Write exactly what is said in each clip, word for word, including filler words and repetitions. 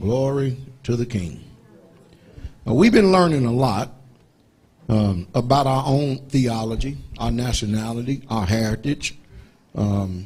Glory to the King. Now, we've been learning a lot um, about our own theology, our nationality, our heritage. Um,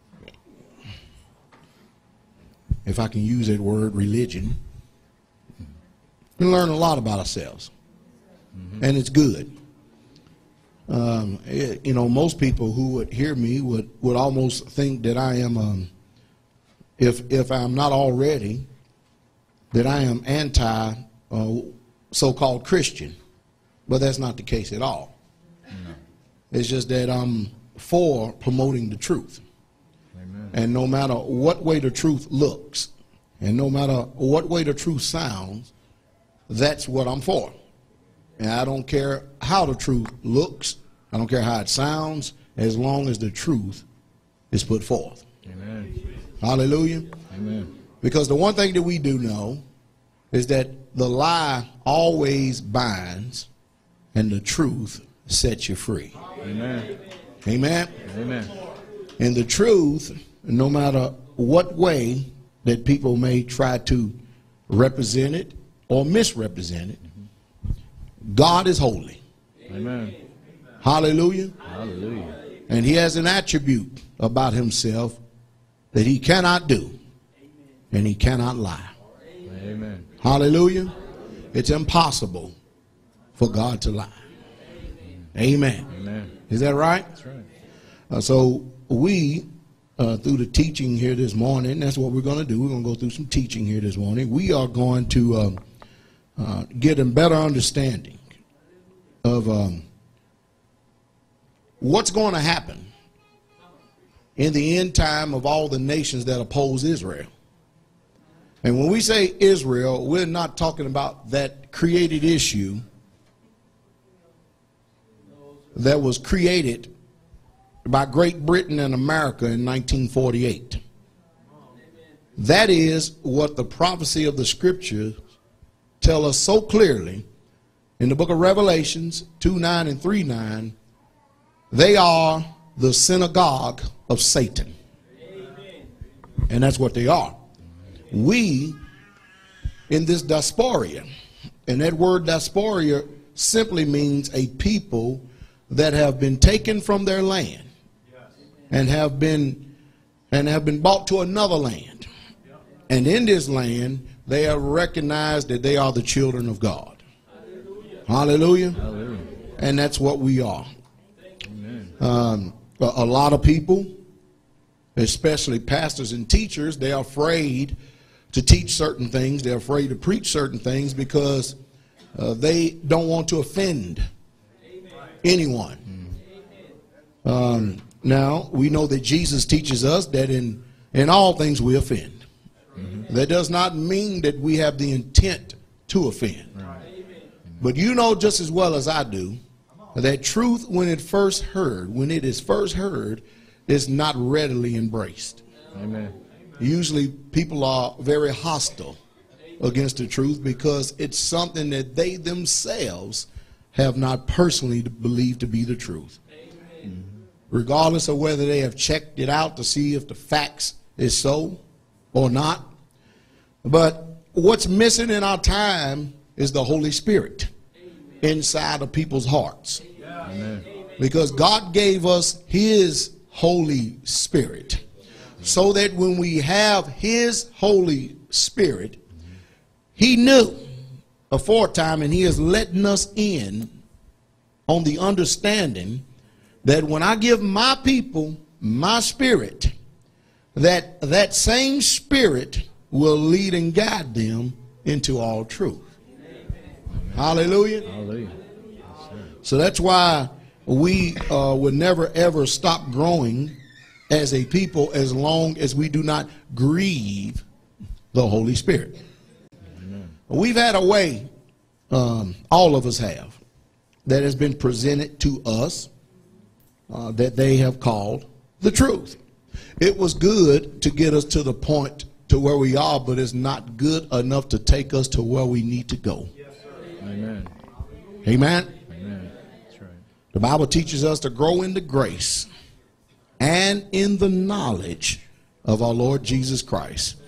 if I can use that word, religion. We learn a lot about ourselves, mm-hmm. and it's good. Um, it, you know, most people who would hear me would, would almost think that I am, um, if if I'm not already, that I am anti uh, so-called Christian, but that's not the case at all. No. It's just that I'm for promoting the truth. Amen. And no matter what way the truth looks, and no matter what way the truth sounds, that's what I'm for. And I don't care how the truth looks. I don't care how it sounds, as long as the truth is put forth. Amen. Hallelujah. Amen. Because the one thing that we do know is that the lie always binds and the truth sets you free. Amen. Amen. Amen. And the truth, no matter what way that people may try to represent it or misrepresent it, God is holy. Amen. Hallelujah. Hallelujah. And he has an attribute about himself that he cannot do, and he cannot lie. Amen. Hallelujah. It's impossible for God to lie. Amen. Amen. Is that right? That's right. Uh, so we, uh, through the teaching here this morning, that's what we're going to do. We're going to go through some teaching here this morning. We are going to uh, uh, get a better understanding of um, what's going to happen in the end time of all the nations that oppose Israel. And when we say Israel, we're not talking about that created issue that was created by Great Britain and America in nineteen forty-eight. That is what the prophecy of the scriptures tell us so clearly in the book of Revelations two nine and three nine. They are the synagogue of Satan. And that's what they are. We, in this diaspora, and that word diaspora simply means a people that have been taken from their land and have been and have been brought to another land. And in this land, they have recognized that they are the children of God. Hallelujah. Hallelujah. And that's what we are. Um, a, a lot of people, especially pastors and teachers, they're afraid to teach certain things. They're afraid to preach certain things because uh, they don't want to offend anyone. Um, now, we know that Jesus teaches us that in, in all things we offend. Mm-hmm. That does not mean that we have the intent to offend. Right. But you know just as well as I do that truth, when it first heard, when it is first heard, is not readily embraced. Amen. Usually people are very hostile against the truth because it's something that they themselves have not personally believed to be the truth. Amen. Regardless of whether they have checked it out to see if the facts is so or not. But what's missing in our time is the Holy Spirit inside of people's hearts. Amen. Because God gave us his Holy Spirit so that when we have his Holy Spirit, he knew aforetime, and he is letting us in on the understanding that when I give my people my spirit, that that same spirit will lead and guide them into all truth. Amen. Hallelujah. Hallelujah. So that's why we uh, would never ever stop growing as a people as long as we do not grieve the Holy Spirit. Amen. We've had a way, um, all of us have, that has been presented to us uh, that they have called the truth. It was good to get us to the point to where we are, but it's not good enough to take us to where we need to go. Yes, sir. Amen. Amen. Amen. That's right. The Bible teaches us to grow in the grace and in the knowledge of our Lord Jesus Christ.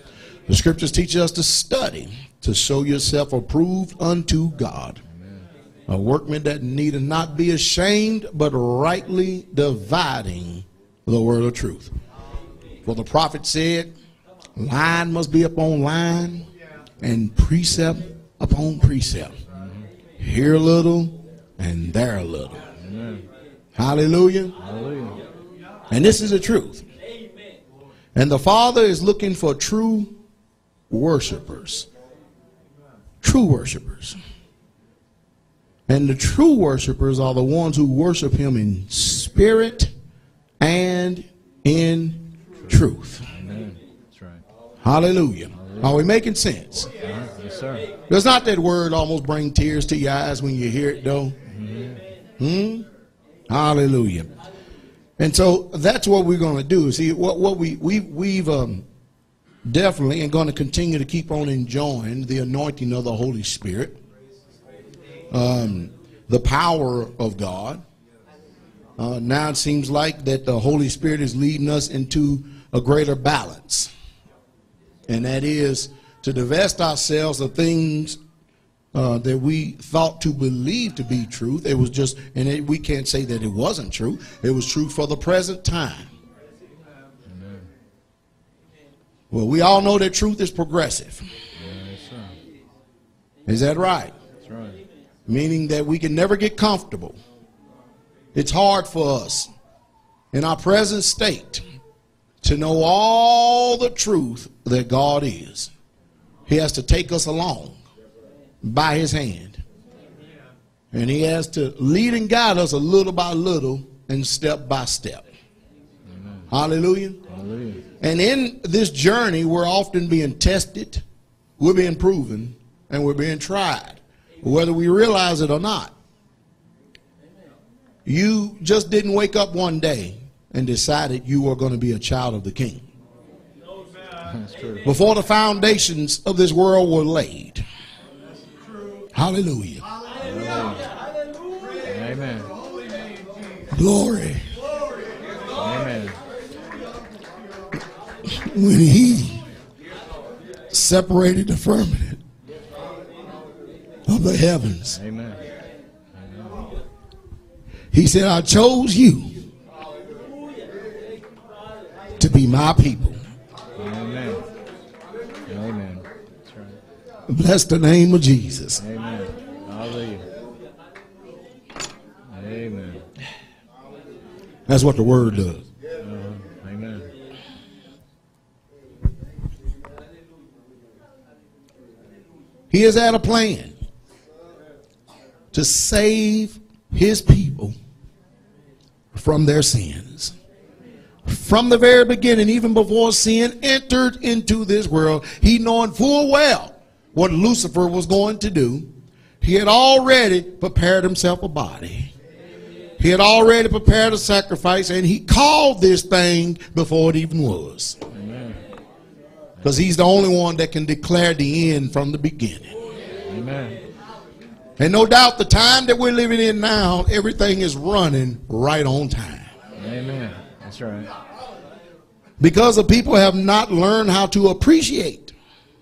The scriptures teach us to study, to show yourself approved unto God. Amen. A workman that needeth not be ashamed, but rightly dividing the word of truth. For the prophet said, line must be upon line, and precept upon precept. Mm-hmm. Here a little, and there a little. Amen. Hallelujah. Hallelujah. And this is the truth. Amen. And the Father is looking for true worshipers. True worshipers. And the true worshipers are the ones who worship him in spirit and in truth. Amen. That's right. Hallelujah. Hallelujah. Are we making sense? Uh-huh. Yes, sir. Does not that word almost bring tears to your eyes when you hear it, though? Mm-hmm. Hmm? Hallelujah. And so that's what we're going to do. See, what, what we, we, we've um, definitely and going to continue to keep on enjoying the anointing of the Holy Spirit, um, the power of God. Uh, now it seems like that the Holy Spirit is leading us into a greater balance. And that is to divest ourselves of things uh, that we thought to believe to be truth. It was just, and it, we can't say that it wasn't true. It was true for the present time. Amen. Well, we all know that truth is progressive. Yes, sir. Is that right? That's right. Meaning that we can never get comfortable. It's hard for us in our present state to know all the truth that God is. He has to take us along by his hand. And he has to lead and guide us a little by little and step by step. Amen. Hallelujah. Hallelujah. And in this journey, we're often being tested, we're being proven, and we're being tried, whether we realize it or not. You just didn't wake up one day and decided you were going to be a child of the King. That's true. Before the foundations of this world were laid. Hallelujah. Hallelujah. Amen. Glory. Amen. When he separated the firmament of the heavens. Amen. He said, I chose you to be my people. Amen. Amen. That's right. Bless the name of Jesus. Amen. Hallelujah. Amen. That's what the word does. Uh, amen. He has had a plan to save his people from their sins. From the very beginning, even before sin entered into this world, he knowing full well what Lucifer was going to do, he had already prepared himself a body. He had already prepared a sacrifice, and he called this thing before it even was. Because he's the only one that can declare the end from the beginning. Amen. And no doubt the time that we're living in now, everything is running right on time. Amen. That's right. Because the people have not learned how to appreciate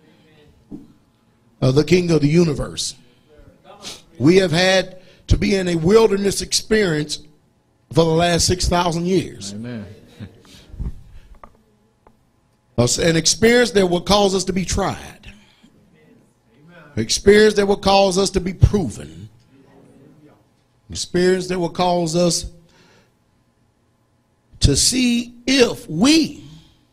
uh, the King of the universe. We have had to be in a wilderness experience for the last six thousand years. Amen. An experience that will cause us to be tried. An experience that will cause us to be proven. An experience that will cause us to see if we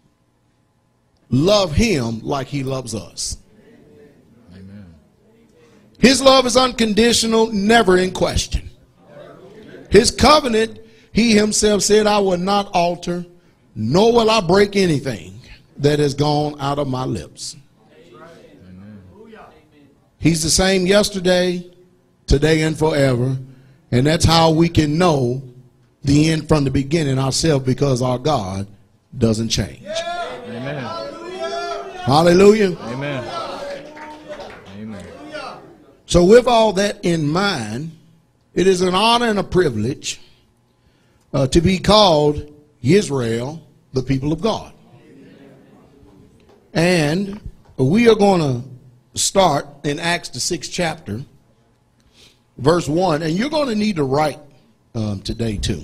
love him like he loves us. Amen. His love is unconditional, never in question. His covenant, he himself said, I will not alter, nor will I break anything that has gone out of my lips. Amen. He's the same yesterday, today, and forever. And that's how we can know the end from the beginning ourselves, because our God doesn't change. Amen. Hallelujah. Amen. Amen. So with all that in mind, it is an honor and a privilege uh, to be called Israel, the people of God. And we are going to start in Acts the sixth chapter, verse one, and you're going to need to write um, today too,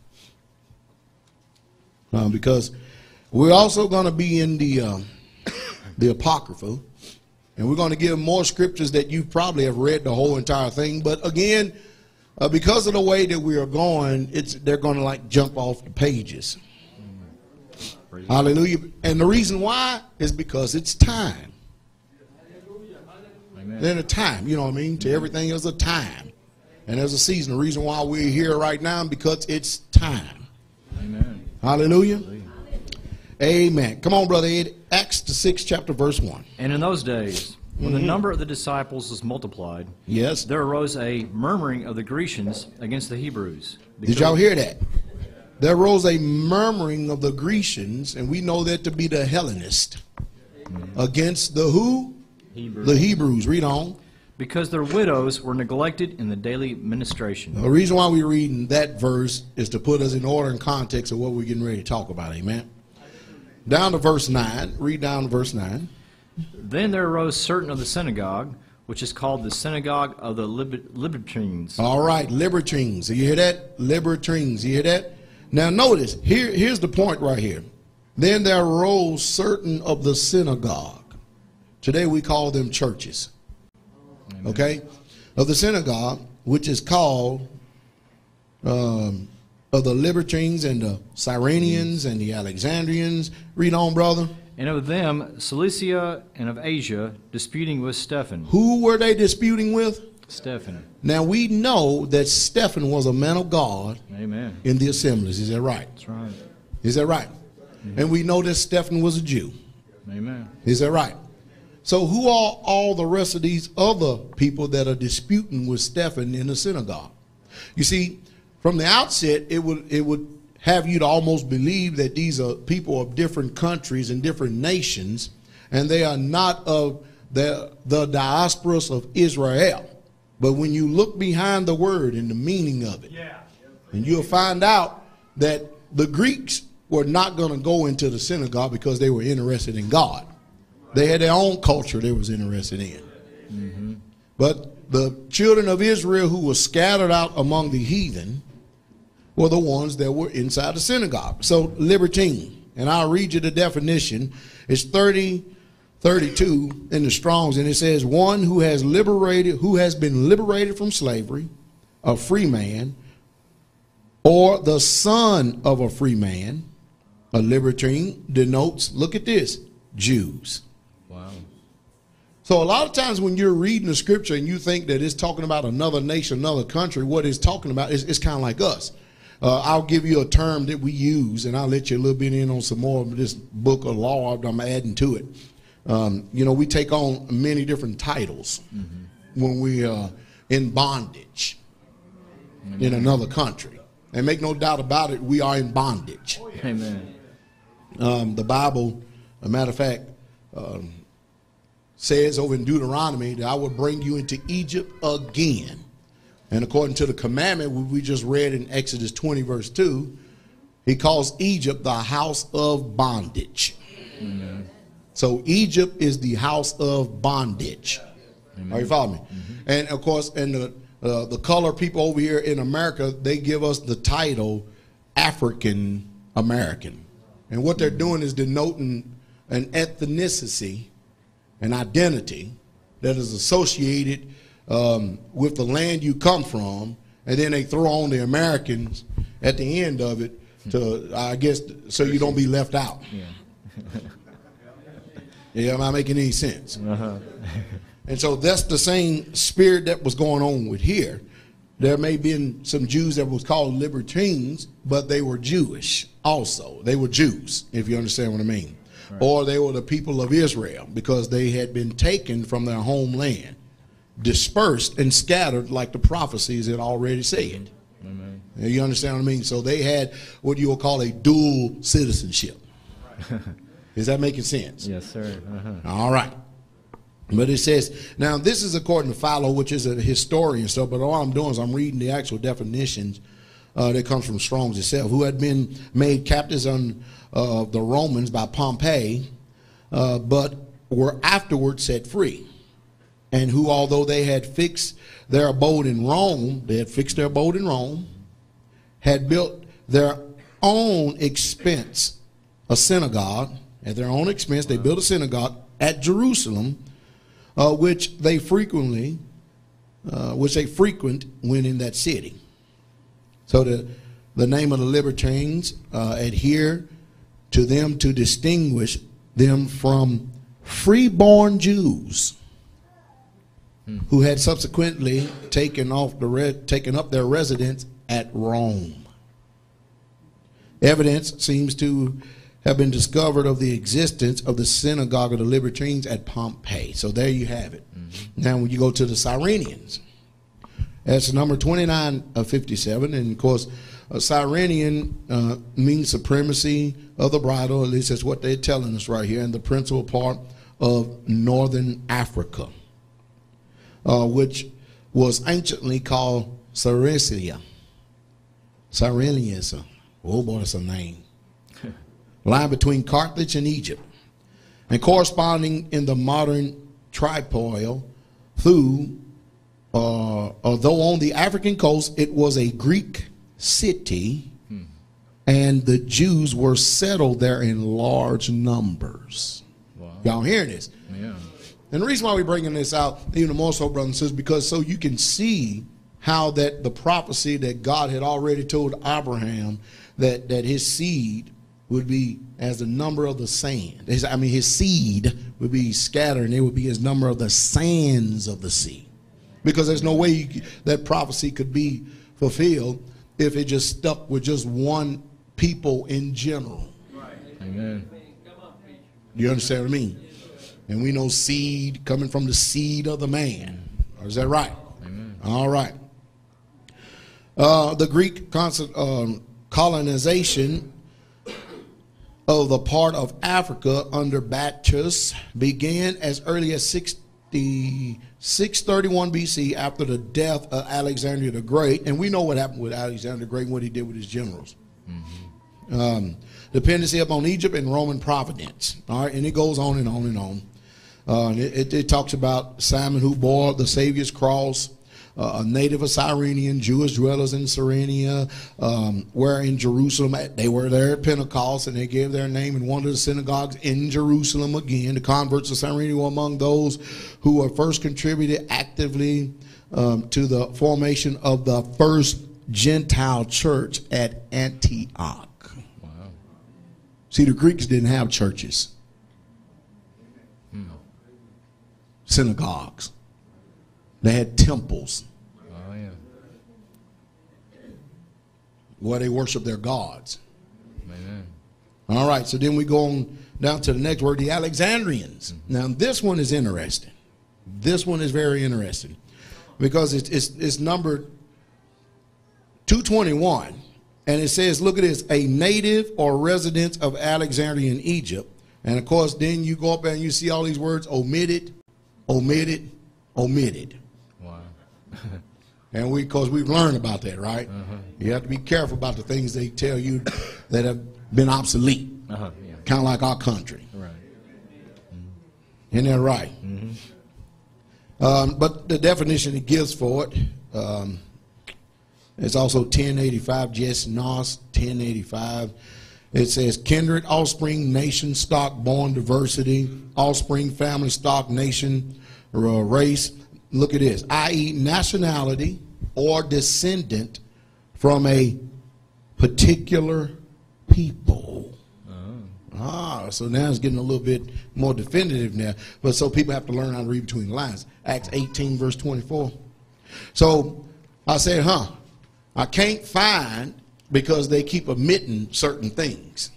um, because we're also going to be in the um, the Apocrypha, and we're going to give more scriptures that you probably have read the whole entire thing. But again, uh, because of the way that we are going, it's they're going to like jump off the pages. Praise Hallelujah. And the reason why is because it's time. Amen. Then a time, you know what I mean? To everything there's a time. And there's a season. The reason why we're here right now is because it's time. Amen. Hallelujah. Hallelujah. Amen. Come on, Brother Ed. Acts the sixth chapter, verse one. And in those days, when Mm-hmm. the number of the disciples was multiplied, yes, there arose a murmuring of the Grecians against the Hebrews. Did y'all hear that? There arose a murmuring of the Grecians, and we know that to be the Hellenists, mm-hmm. against the who? Hebrews. The Hebrews. Read on. Because their widows were neglected in the daily ministration. The reason why we're reading that verse is to put us in order and context of what we're getting ready to talk about. Amen. Down to verse nine. Read down to verse nine. Then there arose certain of the synagogue, which is called the synagogue of the Lib- Libertines. All right, Libertines. You hear that? Libertines. You hear that? Now notice, here, here's the point right here. Then there arose certain of the synagogue. Today we call them churches. Amen. Okay? Of the synagogue, which is called um, of the Libertines and the Cyrenians and the Alexandrians. Read on, brother. And of them, Cilicia and of Asia, disputing with Stephen. Who were they disputing with? Stephen. Now we know that Stephen was a man of God. Amen. In the assemblies. Is that right? That's right. Is that right? Mm-hmm. And we know that Stephen was a Jew. Amen. Is that right? So who are all the rest of these other people that are disputing with Stephen in the synagogue? You see, from the outset, it would it would have you to almost believe that these are people of different countries and different nations, and they are not of the, the diasporas of Israel. But when you look behind the word and the meaning of it, yeah. and you'll find out that the Greeks were not going to go into the synagogue because they were interested in God. They had their own culture they was interested in. Mm-hmm. But the children of Israel who were scattered out among the heathen were the ones that were inside the synagogue. So libertine, and I'll read you the definition. It's thirty thirty-two in the Strong's, and it says, one who has liberated, who has been liberated from slavery, a free man, or the son of a free man. A libertine denotes, look at this, Jews. Wow. So a lot of times when you're reading the scripture and you think that it's talking about another nation, another country, what it's talking about is it's kind of like us. Uh, I'll give you a term that we use, and I'll let you a little bit in on some more of this book of law I'm adding to it. Um, you know, we take on many different titles mm-hmm. when we are in bondage mm-hmm. in another country. And make no doubt about it, we are in bondage. Amen. Um, the Bible, a matter of fact, um, says over in Deuteronomy that I will bring you into Egypt again. And according to the commandment we just read in Exodus twenty, verse two, he calls Egypt the house of bondage. Amen. So Egypt is the house of bondage. Amen. Are you following me? Mm-hmm. And of course, and the uh, the color people over here in America, they give us the title African American. And what they're doing is denoting an ethnicity, an identity that is associated um, with the land you come from, and then they throw on the Americans at the end of it to, I guess, so you don't be left out. Yeah. Yeah, am I making any sense? Uh-huh. And so that's the same spirit that was going on with here. There may have been some Jews that was called libertines, but they were Jewish also. They were Jews, if you understand what I mean. Right. Or they were the people of Israel because they had been taken from their homeland, dispersed and scattered like the prophecies had already said. Amen. You understand what I mean? So they had what you will call a dual citizenship. Is that making sense? Yes, sir. Uh-huh. All right. But it says, now this is according to Philo, which is a historian, so, but all I'm doing is I'm reading the actual definitions uh, that comes from Strong's itself, who had been made captives on uh, the Romans by Pompey, uh, but were afterward set free, and who, although they had fixed their abode in Rome, they had fixed their abode in Rome, had built their own expense a synagogue. At their own expense, they built a synagogue at Jerusalem, uh, which they frequently, uh, which they frequent when in that city. So the the name of the libertines uh, adhere to them to distinguish them from freeborn Jews hmm. who had subsequently taken off the re taken up their residence at Rome. Evidence seems to have been discovered of the existence of the synagogue of the libertines at Pompeii. So there you have it. Mm-hmm. Now when you go to the Cyrenians, that's number twenty-nine fifty-seven, and of course a Cyrenian uh, means supremacy of the bridle, at least that's what they're telling us right here, in the principal part of northern Africa, uh, which was anciently called Cilicia. Cyrenians. Oh boy, that's a name. Line between Carthage and Egypt, and corresponding in the modern Tripoli through, uh, although on the African coast it was a Greek city, hmm. and the Jews were settled there in large numbers. Wow. Y'all hearing this? Yeah. And the reason why we're bringing this out even more so, brothers and sisters, because so you can see how that the prophecy that God had already told Abraham that, that his seed would be as the number of the sand. His, I mean, his seed would be scattered, and it would be as number of the sands of the sea. Because there's no way you could, that prophecy could be fulfilled if it just stuck with just one people in general. Right. Amen. You understand what I mean? And we know seed coming from the seed of the man. Is that right? Amen. All right. Uh, the Greek um, colonization of the part of Africa under Bacchus began as early as six thirty-one B C after the death of Alexander the Great. And we know what happened with Alexander the Great and what he did with his generals. Mm-hmm. um, dependency upon Egypt and Roman providence. All right, and it goes on and on and on. Uh, and it, it, it talks about Simon who bore the Savior's cross, uh, a native of Cyrenian, Jewish dwellers in Cyrenia, um, where in Jerusalem, they were there at Pentecost, and they gave their name in one of the synagogues in Jerusalem again. The converts of Cyrenia were among those who were first contributed actively um, to the formation of the first Gentile church at Antioch. Wow. See, the Greeks didn't have churches, hmm. synagogues. They had temples. Oh, yeah. Where they worship their gods. Amen. All right, so then we go on down to the next word, the Alexandrians. Mm-hmm. Now, this one is interesting. This one is very interesting because it's, it's, it's numbered two twenty-one, and it says, look at this, a native or resident of Alexandria in Egypt. And, of course, then you go up there and you see all these words, omitted, omitted, omitted. Wow. And we, because we've learned about that, right? Uh-huh. You have to be careful about the things they tell you that have been obsolete. Uh-huh. Yeah. Kind of like our country. Right. Mm-hmm. Isn't that right? Mm-hmm. um, but the definition it gives for it, um, it's also ten eighty-five, Jess Nos, ten eighty-five. It says kindred, offspring, nation, stock, born, diversity, offspring, family, stock, nation, uh, race. Look at this, that is nationality or descendant from a particular people. Oh. Ah, so now it's getting a little bit more definitive now. But so people have to learn how to read between the lines. Acts eighteen, verse twenty-four. So I said, huh, I can't find because they keep omitting certain things.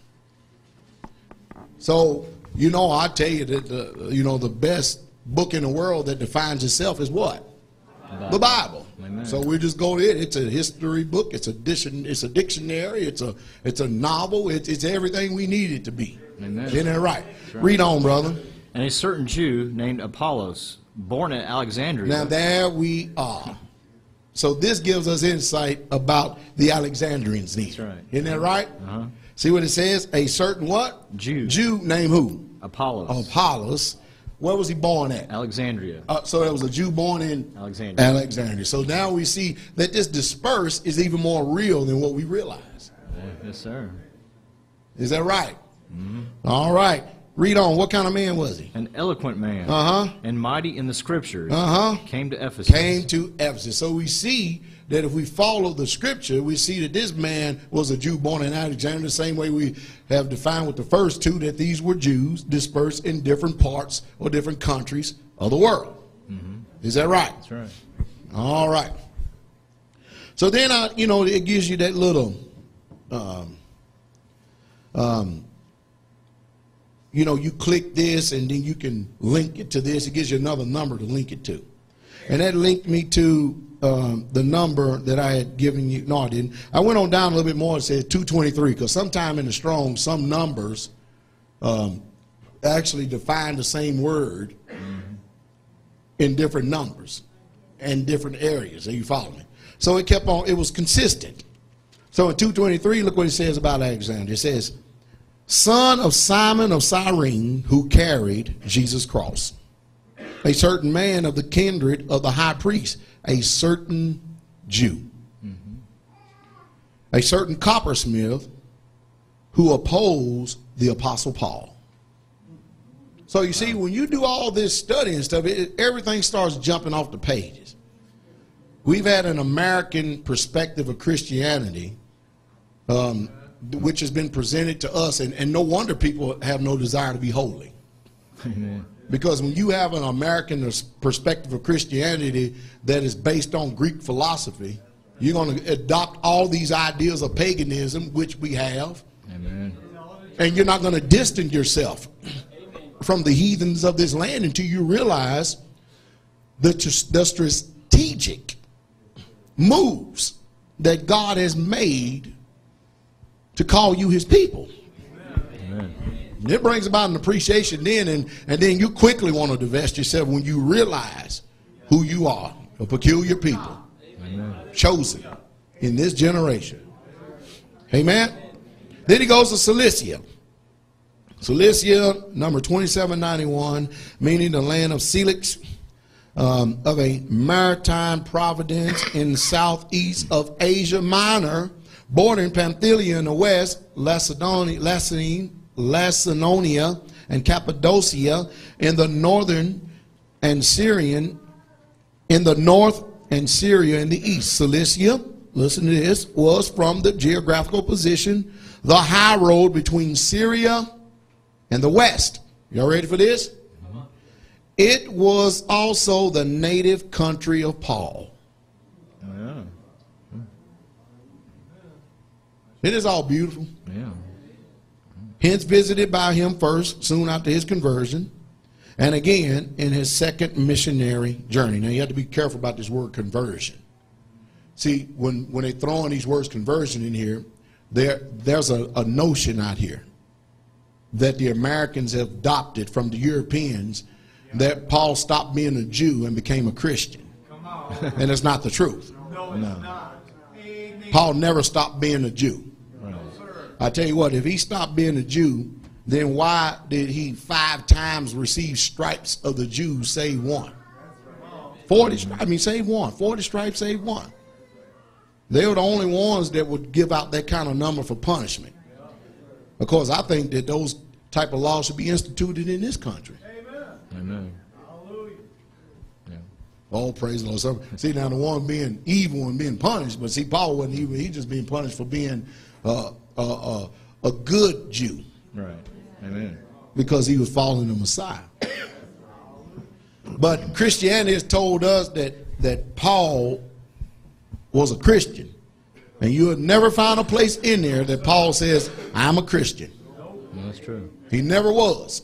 So, you know, I tell you that, the, you know, the best book in the world that defines itself is what? Bible. The Bible. Amen. So we just go to it. It's a history book. It's a diction, It's a dictionary. It's a it's a novel. It's, it's everything we need it to be. Amen. Isn't that right? right? Read on, brother. And a certain Jew named Apollos, born at Alexandria. Now there we are. So this gives us insight about the Alexandrians. That's right. Isn't that right? Uh-huh. See what it says? A certain what? Jew. Jew named who? Apollos. Apollos, Where was he born at? Alexandria. Uh, so there was a Jew born in Alexandria. Alexandria. So now we see that this disperse is even more real than what we realize. Yeah, yes, sir. Is that right? Mm-hmm. All right. Read on. What kind of man was he? An eloquent man. Uh-huh. And mighty in the scriptures. Uh-huh. Came to Ephesus. Came to Ephesus. So we see that if we follow the scripture, we see that this man was a Jew born in Alexandria, the same way we have defined with the first two, that these were Jews dispersed in different parts or different countries of the world. Mm-hmm. Is that right? That's right. All right. So then, I, you know, it gives you that little, um, um, you know, you click this and then you can link it to this. It gives you another number to link it to. And that linked me to um, the number that I had given you. No, I didn't. I went on down a little bit more and said two twenty-three, because sometime in the Strong, some numbers um, actually define the same word mm-hmm. in different numbers and different areas. Are you following me? So it kept on, it was consistent. So in two twenty-three, look what it says about Alexander. It says, son of Simon of Cyrene, who carried Jesus' cross. A certain man of the kindred of the high priest, a certain Jew. Mm-hmm. A certain coppersmith who opposed the Apostle Paul. So you see, when you do all this study and stuff, it, everything starts jumping off the pages. We've had an American perspective of Christianity, um, which has been presented to us, and, and no wonder people have no desire to be holy. Amen. Because when you have an American perspective of Christianity that is based on Greek philosophy, you're going to adopt all these ideas of paganism, which we have. Amen. And you're not going to distance yourself from the heathens of this land until you realize the, the strategic moves that God has made to call you his people. Amen. It brings about an appreciation then, and, and then you quickly want to divest yourself when you realize who you are, a peculiar people. Amen. Chosen in this generation. Amen. Then he goes to Cilicia. Cilicia, number twenty-seven ninety-one, meaning the land of Celix, um, of a maritime province in southeast of Asia Minor, bordering Pamphylia in the west, Lacedonia, Lacedonia, Lacedonia and Cappadocia in the northern, and Syrian in the north, and Syria in the east. Cilicia, listen to this, was from the geographical position the high road between Syria and the west. Y'all ready for this? It was also the native country of Paul. Oh, yeah. It is all beautiful. Yeah. Hence visited by him first, soon after his conversion, and again in his second missionary journey. Now you have to be careful about this word conversion. See, when, when they throw in these words conversion in here, there, there's a, a notion out here that the Americans have adopted from the Europeans that Paul stopped being a Jew and became a Christian. And it's not the truth. No, it's not. Paul never stopped being a Jew. I tell you what, if he stopped being a Jew, then why did he five times receive stripes of the Jews, save one? forty, I mean, save one. forty stripes, save one. They were the only ones that would give out that kind of number for punishment. Of course, I think that those type of laws should be instituted in this country. Amen. Hallelujah. Yeah. Oh, praise the Lord. So, see, now the one being evil and being punished, but see, Paul wasn't evil. He just being punished for being uh, uh, uh, a good Jew. Right. Amen. Because he was following the Messiah. But Christianity has told us that, that Paul was a Christian. And you'll never find a place in there that Paul says, I'm a Christian. No, that's true. He never was.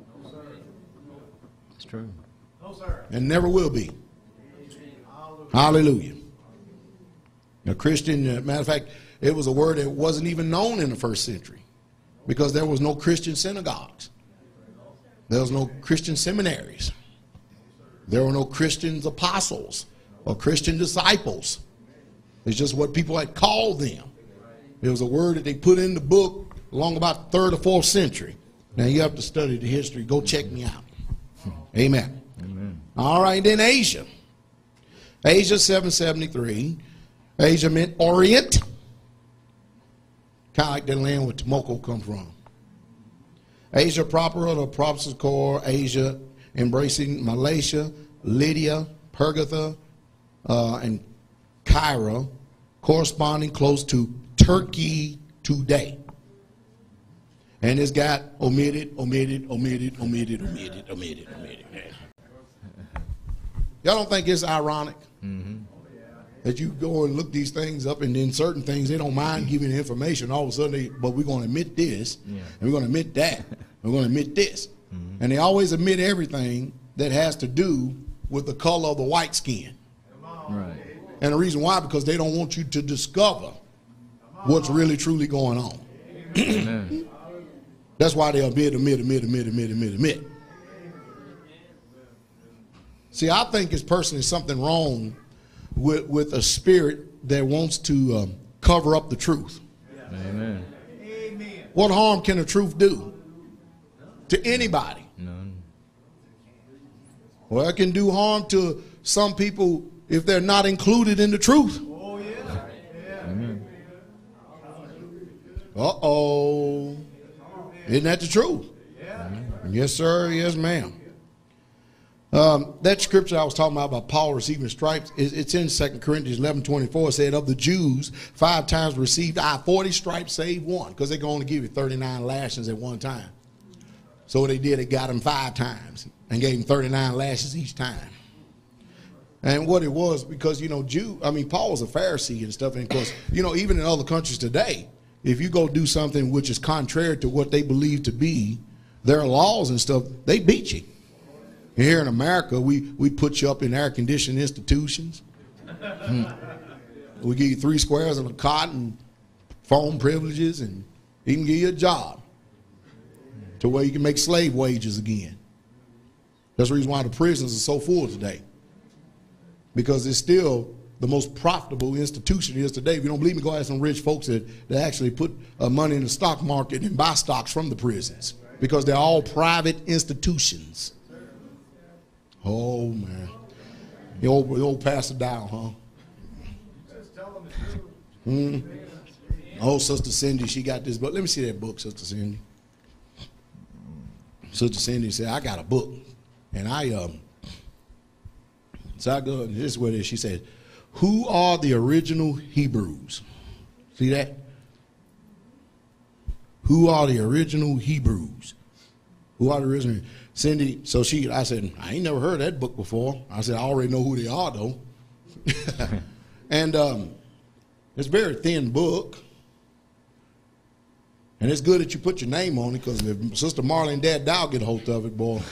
That's true. No, sir. And never will be. Hallelujah. A Christian, uh, matter of fact, it was a word that wasn't even known in the first century because there was no Christian synagogues. There was no Christian seminaries. There were no Christian apostles or Christian disciples. It's just what people had called them. It was a word that they put in the book along about third or fourth century. Now you have to study the history. Go check me out. Amen. Amen. All right, then Asia. Asia seven seventy-three. Asia meant Orient. Kind of like the land where Tomoko come from. Asia proper, or the province's core, Asia embracing Malaysia, Lydia, Pergatha, uh, and Cairo, corresponding close to Turkey today. And it's got omitted, omitted, omitted, omitted, omitted, omitted, omitted. Y'all don't think it's ironic? Mm-hmm. That you go and look these things up, and then certain things they don't mind giving the information. All of a sudden, they, but we're going to admit this, Yeah. and we're going to admit that, and we're going to admit this. Mm-hmm. And they always admit everything that has to do with the color of the white skin. Right. And the reason why, because they don't want you to discover what's really, truly going on. Amen. That's why they admit, admit, admit, admit, admit, admit, admit. See, I think it's personally something wrong with, with a spirit that wants to um, cover up the truth. Amen. What harm can the truth do to anybody? None. Well, it can do harm to some people if they're not included in the truth. Amen. Uh-oh. Isn't that the truth? Yes, sir. Yes, ma'am. Um, that scripture I was talking about, about Paul receiving stripes, is, it's in Second Corinthians eleven twenty-four. It said, of the Jews, five times received I forty stripes, save one. Because they can only give you thirty-nine lashings at one time. So what they did, they got him five times and gave him thirty-nine lashes each time. And what it was, because, you know, Jew, I mean, Paul was a Pharisee and stuff. And of course, you know, even in other countries today, if you go do something which is contrary to what they believe to be their laws and stuff, they beat you. And here in America, we, we put you up in air-conditioned institutions. Hmm. We give you three squares and a cot and phone privileges and even give you a job to where you can make slave wages again. That's the reason why the prisons are so full today. Because it's still the most profitable institution is today. If you don't believe me, go ask some rich folks that, that actually put uh, money in the stock market and buy stocks from the prisons. Because they're all private institutions. Oh, man. The old, the old Pastor Dow, huh? Hmm. Oh, Sister Cindy, she got this book. Let me see that book, Sister Cindy. Sister Cindy said, I got a book. And I, um, so I go, this is what it is. She said, who are the original Hebrews? See that? Who are the original Hebrews? Who are the original? Cindy, so she, I said, I ain't never heard that book before. I said, I already know who they are, though. And um, it's a very thin book. And it's good that you put your name on it, because if Sister Marley and Dad Dow get a hold of it, boy.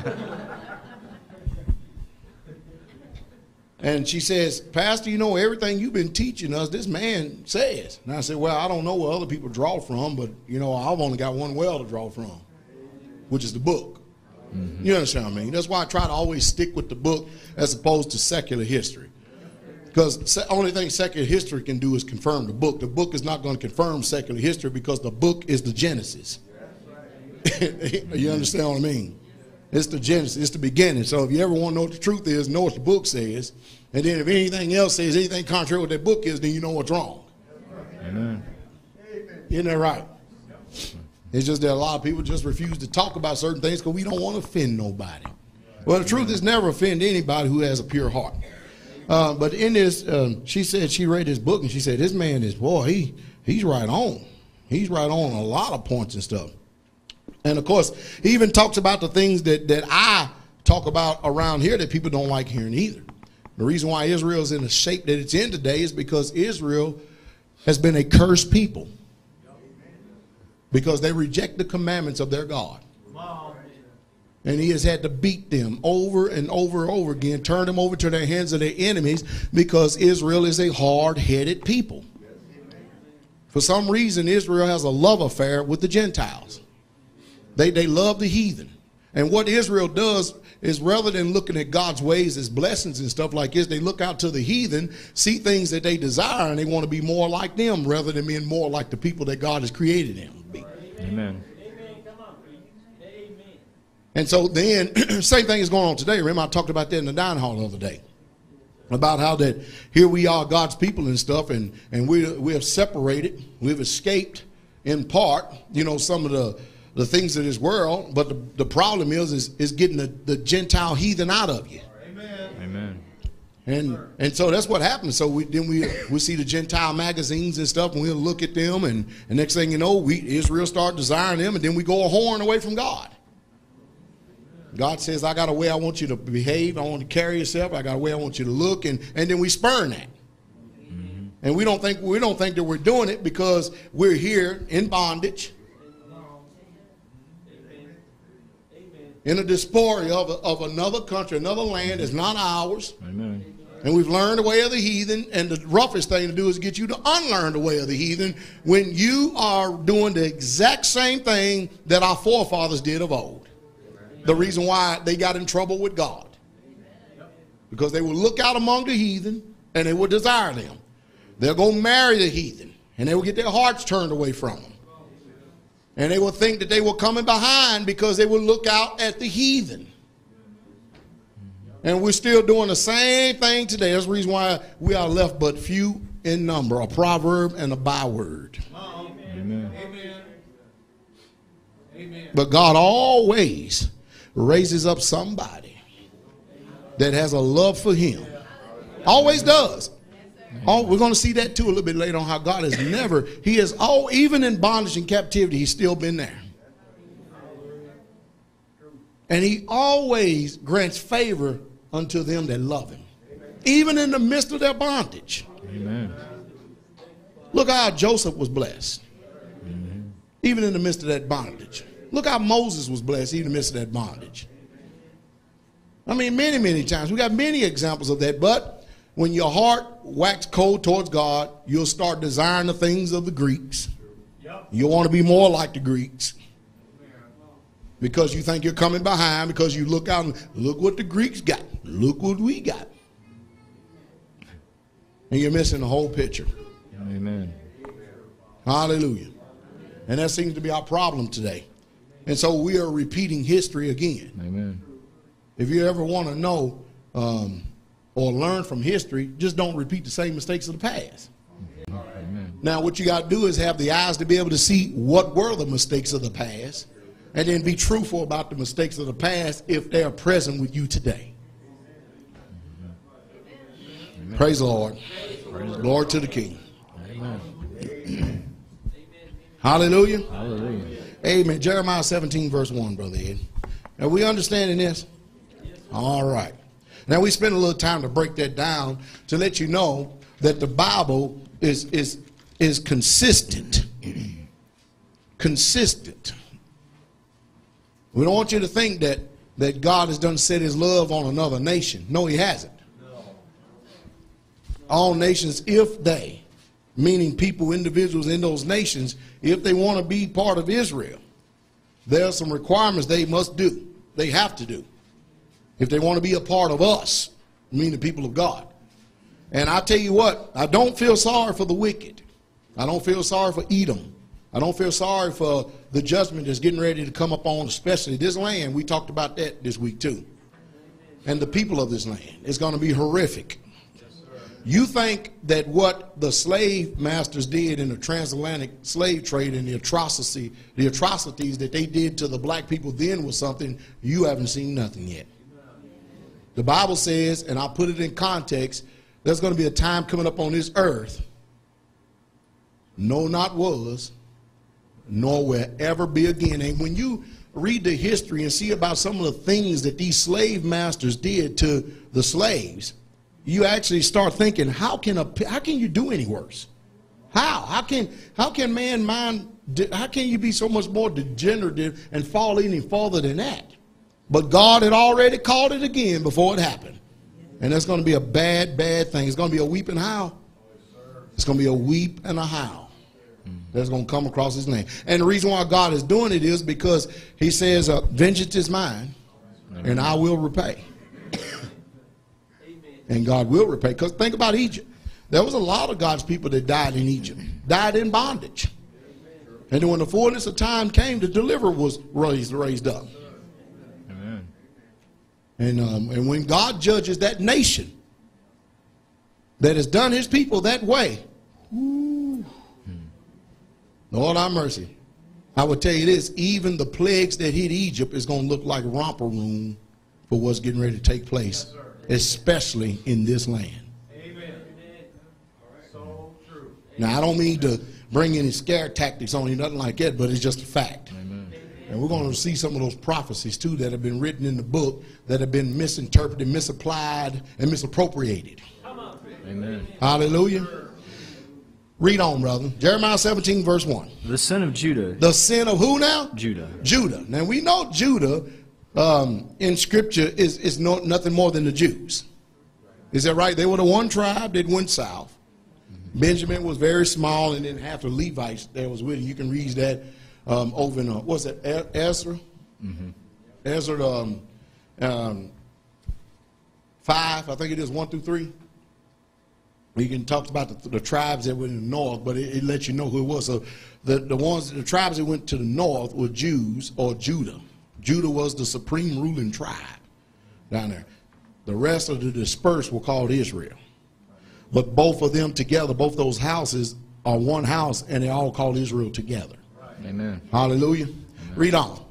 And she says, Pastor, you know, everything you've been teaching us, this man says. And I said, well, I don't know where other people draw from, but, you know, I've only got one well to draw from, which is the book. Mm-hmm. You understand what I mean? That's why I try to always stick with the book as opposed to secular history. Because the only thing secular history can do is confirm the book. The book is not going to confirm secular history because the book is the Genesis. You understand what I mean? It's the Genesis. It's the beginning. So if you ever want to know what the truth is, know what the book says. And then if anything else says anything contrary to what that book is, then you know what's wrong. Amen. Isn't that right? It's just that a lot of people just refuse to talk about certain things because we don't want to offend nobody. Well, the truth is never offend anybody who has a pure heart. Uh, but in this, um, she said she read this book and she said, this man is, boy, he he's right on. He's right on a lot of points and stuff. And, of course, he even talks about the things that, that I talk about around here that people don't like hearing either. The reason why Israel is in the shape that it's in today is because Israel has been a cursed people. Because they reject the commandments of their God. And he has had to beat them over and over and over again, turn them over to their hands of their enemies, because Israel is a hard-headed people. For some reason, Israel has a love affair with the Gentiles. They, they love the heathen. And what Israel does is, rather than looking at God's ways as blessings and stuff like this, they look out to the heathen, see things that they desire, and they want to be more like them rather than being more like the people that God has created them to be. Amen. And so then, same thing is going on today. Remember, I talked about that in the dining hall the other day. About how that here we are, God's people and stuff, and, and we, we have separated. We've escaped, in part, you know, some of the, the things of this world. But the, the problem is, is, is getting the, the Gentile heathen out of you. Amen. Amen. And and so that's what happens. So we, then we we see the Gentile magazines and stuff, and we'll look at them, and, and next thing you know, we Israel start desiring them, and then we go a horn away from God. God says, I got a way I want you to behave. I want you to carry yourself. I got a way I want you to look. And, and then we spurn that. Mm-hmm. And we don't think we don't think that we're doing it because we're here in bondage. In a diaspora of, of another country, another land that's not ours. Amen. And we've learned the way of the heathen. And the roughest thing to do is get you to unlearn the way of the heathen when you are doing the exact same thing that our forefathers did of old. The reason why they got in trouble with God. Because they would look out among the heathen and they would desire them. They'll go marry the heathen and they will get their hearts turned away from them. And they will think that they were coming behind because they will look out at the heathen. And we're still doing the same thing today. That's the reason why we are left but few in number, a proverb and a byword. Amen. Amen. Amen. But God always raises up somebody that has a love for him. Always does. Oh, we're going to see that too a little bit later on, how God has never, he has, all, even in bondage and captivity, he's still been there. And he always grants favor unto them that love him, even in the midst of their bondage. Amen. Look how Joseph was blessed, Mm-hmm. even in the midst of that bondage. Look how Moses was blessed, even in the midst of that bondage. I mean, many, many times. We got many examples of that. But when your heart wax cold towards God, you'll start desiring the things of the Greeks. Yep. You'll want to be more like the Greeks. Because you think you're coming behind, because you look out and look what the Greeks got. Look what we got. And you're missing the whole picture. Amen. Hallelujah. And that seems to be our problem today. And so we are repeating history again. Amen. If you ever want to know um, or learn from history, just don't repeat the same mistakes of the past. Amen. Now, what you got to do is have the eyes to be able to see what were the mistakes of the past, and then be truthful about the mistakes of the past if they are present with you today. Amen. Praise the Lord. Praise the Lord to the King. Amen. Hallelujah. Hallelujah. Amen. Jeremiah seventeen, verse one, Brother Ed. Are we understanding this? All right. Now, we spend a little time to break that down to let you know that the Bible is, is, is consistent. Consistent. We don't want you to think that, that God has done set his love on another nation. No, he hasn't. All nations, if they, meaning people, individuals in those nations, if they want to be part of Israel, there are some requirements they must do. They have to do. If they want to be a part of us, meaning the people of God. And I tell you what, I don't feel sorry for the wicked. I don't feel sorry for Edom. I don't feel sorry for the judgment that's getting ready to come upon, especially this land. We talked about that this week too. And the people of this land. It's going to be horrific. You think that what the slave masters did in the transatlantic slave trade and the atrocity, the atrocities that they did to the black people then was something you haven't seen nothing yet. The Bible says, and I'll put it in context, there's going to be a time coming up on this earth, no, not was, nor will ever be again. And when you read the history and see about some of the things that these slave masters did to the slaves, you actually start thinking, how can a how can you do any worse? How? How can how can man mind how can you be so much more degenerative and fall any further than that? But God had already called it again before it happened. And that's going to be a bad, bad thing. It's going to be a weep and howl. It's going to be a weep and a howl that's going to come across his name. And the reason why God is doing it is because he says, uh, vengeance is mine, and I will repay. And God will repay. Because think about Egypt. There was a lot of God's people that died in Egypt, died in bondage. And then when the fullness of time came, the deliverer was raised, raised up. And, um, and when God judges that nation that has done his people that way, ooh, Lord have mercy. I would tell you this, even the plagues that hit Egypt is going to look like romper room for what's getting ready to take place, yes, especially in this land. Amen. So true. Now, I don't mean to bring any scare tactics on you, nothing like that, but it's just a fact. Amen. And we're going to see some of those prophecies, too, that have been written in the book that have been misinterpreted, misapplied, and misappropriated. Amen. Hallelujah. Read on, brother. Jeremiah seventeen, verse one. The sin of Judah. The sin of who now? Judah. Judah. Now, we know Judah um, in Scripture is, is no, nothing more than the Jews. Is that right? They were the one tribe that went south. Benjamin was very small, and then half the Levites that was with him. You can read that um, over in, uh, what's that, E- Ezra? Mm-hmm. Ezra um, um, five, I think it is, one through three. You can talk about the, the tribes that were in the north, but it, it lets you know who it was. So the, the ones, the tribes that went to the north were Jews or Judah. Judah was the supreme ruling tribe down there. The rest of the dispersed were called Israel. But both of them together, both those houses are one house, and they're all called Israel together. Amen. Hallelujah. Amen. Read on.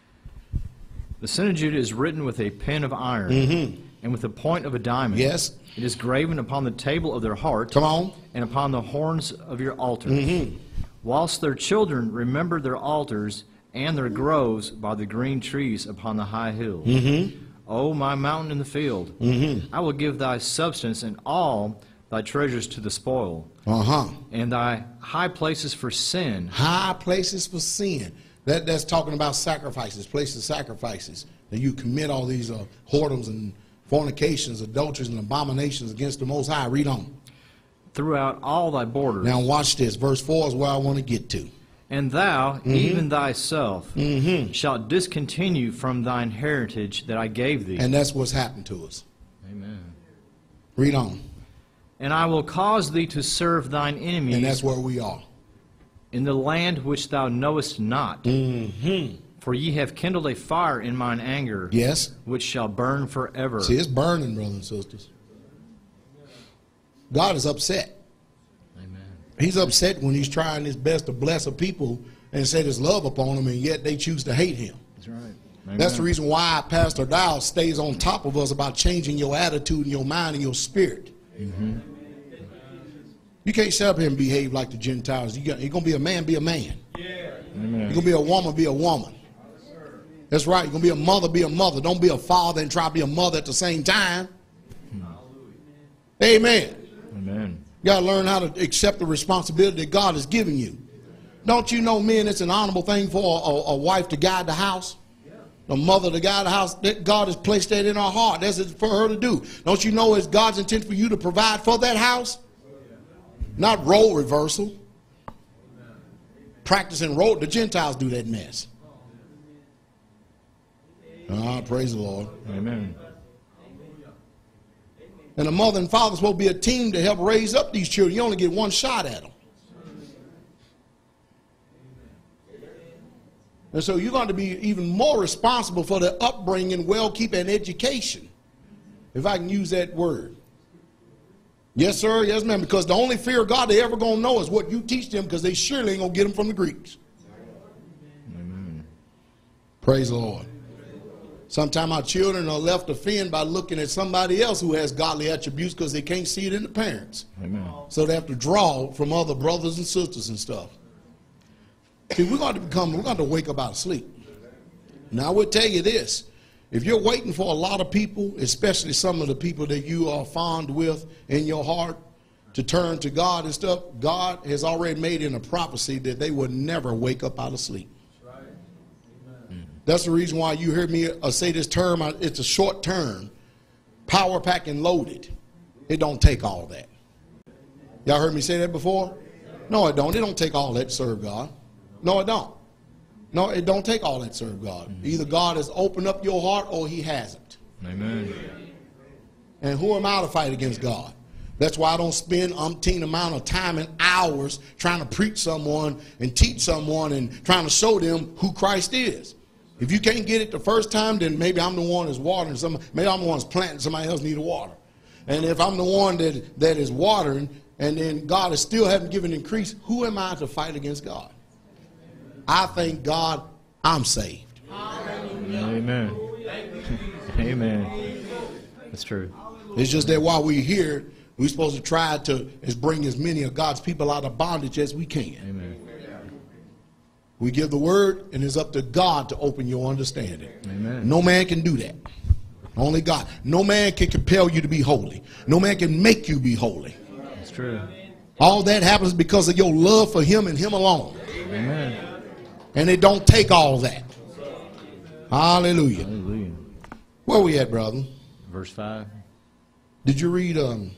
The sin of Judah is written with a pen of iron, Mm-hmm. and with the point of a diamond. Yes. It is graven upon the table of their heart. Come on. And upon the horns of your altars. Mm-hmm. Whilst their children remember their altars and their groves by the green trees upon the high hills. Mm-hmm. O my mountain in the field, Mm-hmm. I will give thy substance and all thy treasures to the spoil, Uh-huh. and thy high places for sin. High places for sin. That, that's talking about sacrifices, places of sacrifices. That you commit all these uh, whoredoms and fornications, adulteries, and abominations against the Most High. Read on. Throughout all thy borders. Now watch this. Verse four is where I want to get to. And thou, Mm-hmm. even thyself, Mm-hmm. shalt discontinue from thine heritage that I gave thee. And that's what's happened to us. Amen. Read on. And I will cause thee to serve thine enemies And that's where we are. in the land which thou knowest not. Mm-hmm. For ye have kindled a fire in mine anger, Yes. which shall burn forever. See, it's burning, brothers and sisters. God is upset. Amen. He's upset when he's trying his best to bless a people and set his love upon them, and yet they choose to hate him. That's right. That's the Amen. reason why Pastor Dow stays on top of us about changing your attitude and your mind and your spirit. Mm-hmm. You can't sit up here and behave like the Gentiles. You got, you're going to be a man, be a man. You're Amen. going to be a woman, be a woman. That's right. You're going to be a mother, be a mother. Don't be a father and try to be a mother at the same time. Amen. Amen. You got to learn how to accept the responsibility that God has given you. Don't you know, men, it's an honorable thing for a, a wife to guide the house? A mother to guide the house? That God has placed that in her heart. That's it for her to do. Don't you know it's God's intent for you to provide for that house? Not role reversal. Practicing role. The Gentiles do that mess. Ah, praise the Lord. Amen. And a mother and father is supposed to be a team to help raise up these children. You only get one shot at them. And so you're going to be even more responsible for their upbringing, well-keeping, and education, if I can use that word. Yes, sir. Yes, ma'am. Because the only fear of God they ever going to know is what you teach them, because they surely ain't going to get them from the Greeks. Amen. Praise the Lord. Sometimes our children are left offended by looking at somebody else who has godly attributes because they can't see it in the parents. Amen. So they have to draw from other brothers and sisters and stuff. See, we're going to become, we're going to wake up out of sleep. Now, I will tell you this. If you're waiting for a lot of people, especially some of the people that you are fond with in your heart, to turn to God and stuff, God has already made in a prophecy that they will never wake up out of sleep. That's the reason why you hear me uh, say this term, uh, it's a short term, power pack and loaded. It don't take all that. Y'all heard me say that before? No, it don't. It don't take all that to serve God. No, it don't. No, it don't take all that to serve God. Either God has opened up your heart or he hasn't. Amen. And who am I to fight against God? That's why I don't spend umpteen amount of time and hours trying to preach someone and teach someone and trying to show them who Christ is. If you can't get it the first time, then maybe I'm the one that's watering. Some, maybe I'm the one that's planting. Somebody else need to water. And if I'm the one that, that is watering, and then God is still haven't given increase, who am I to fight against God? I thank God I'm saved. Amen. Amen. That's true. It's just that while we're here, we're supposed to try to is bring as many of God's people out of bondage as we can. Amen. We give the word, and it's up to God to open your understanding. Amen. No man can do that. Only God. No man can compel you to be holy. No man can make you be holy. That's true. All that happens because of your love for him and him alone. Amen. And it don't take all that. Hallelujah. Hallelujah. Where we at, brother? Verse five. Did you read, um,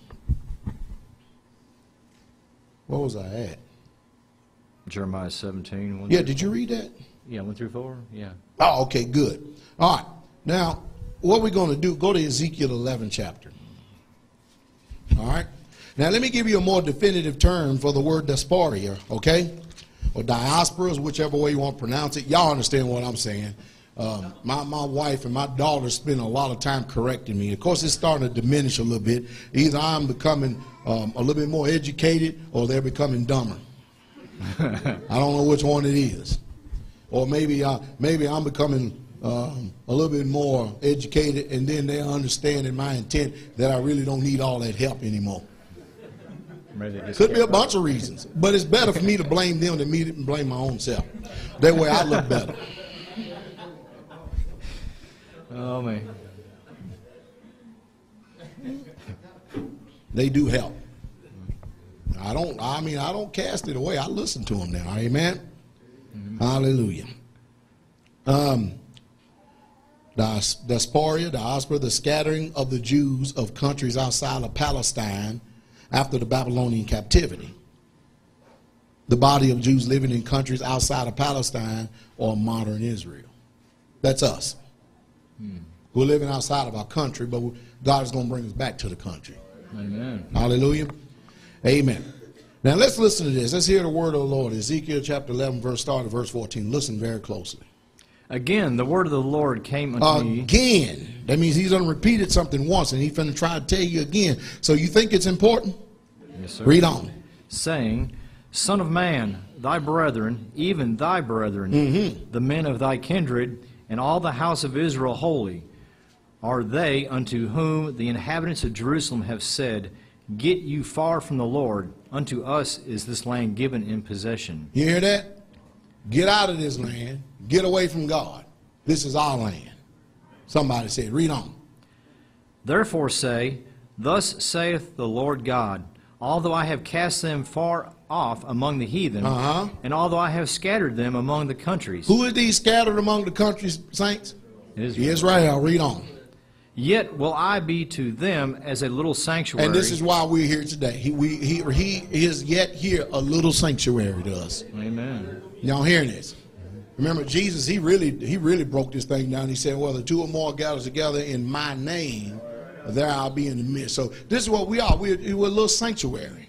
where was I at? Jeremiah seventeen. one Yeah, through- did you read that? Yeah, one through four. Yeah. Oh, okay, good. All right. Now, what we're going to do, go to Ezekiel eleven chapter. All right. Now, let me give you a more definitive term for the word diaspora, okay? Or diasporas, whichever way you want to pronounce it. Y'all understand what I'm saying. Um, my, my wife and my daughter spend a lot of time correcting me. Of course, it's starting to diminish a little bit. Either I'm becoming um, a little bit more educated or they're becoming dumber. I don't know which one it is. Or maybe, I, maybe I'm becoming um, a little bit more educated, and then they're understanding my intent that I really don't need all that help anymore. Maybe they just Could be a can't- bunch of reasons, but it's better for me to blame them than me to blame my own self. That way I look better. Oh man. They do help. I don't, I mean, I don't cast it away. I listen to them now. Amen? Mm-hmm. Hallelujah. Um, Dis- diaspora, diaspora, the scattering of the Jews of countries outside of Palestine after the Babylonian captivity. The body of Jews living in countries outside of Palestine or modern Israel. That's us. Hmm. We're living outside of our country, but God is going to bring us back to the country. Amen. Hallelujah. Amen. Now let's listen to this. Let's hear the word of the Lord. Ezekiel chapter eleven, verse start at verse fourteen. Listen very closely. Again, the word of the Lord came unto me. Again. That means he's done repeated something once, and he's going to try to tell you again. So you think it's important? Yes, sir. Read on. Saying, Son of man, thy brethren, even thy brethren, Mm-hmm. the men of thy kindred, and all the house of Israel holy, are they unto whom the inhabitants of Jerusalem have said, Get you far from the Lord, unto us is this land given in possession. You hear that? Get out of this land. Get away from God. This is our land. Somebody said, read on. Therefore say, Thus saith the Lord God, Although I have cast them far off among the heathen, Uh-huh. and although I have scattered them among the countries. Who are these scattered among the countries, saints? Israel. Israel. Read on. Yet will I be to them as a little sanctuary. And this is why we're here today. He, we, he, he is yet here a little sanctuary to us. Amen. Y'all hearing this? Remember, Jesus, he really, he really broke this thing down. He said, well, the two or more gathered together in my name, there I'll be in the midst. So this is what we are. We're, we're a little sanctuary.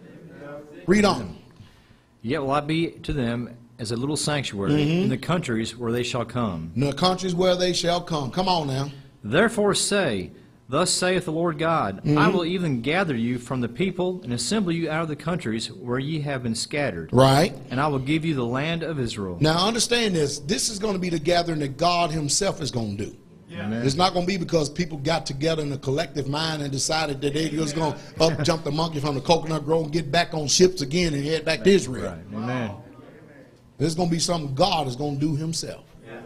Read on. Yet will I be to them as a little sanctuary Mm-hmm. in the countries where they shall come. In the countries where they shall come. Come on now. Therefore say, Thus saith the Lord God, Mm-hmm. I will even gather you from the people and assemble you out of the countries where ye have been scattered. Right. And I will give you the land of Israel. Now understand this. This is going to be the gathering that God himself is going to do. Amen. It's not going to be because people got together in a collective mind and decided that they was going to up jump the monkey from the coconut grove and get back on ships again and head back to Israel. Right. Amen. This is going to be something God is going to do himself.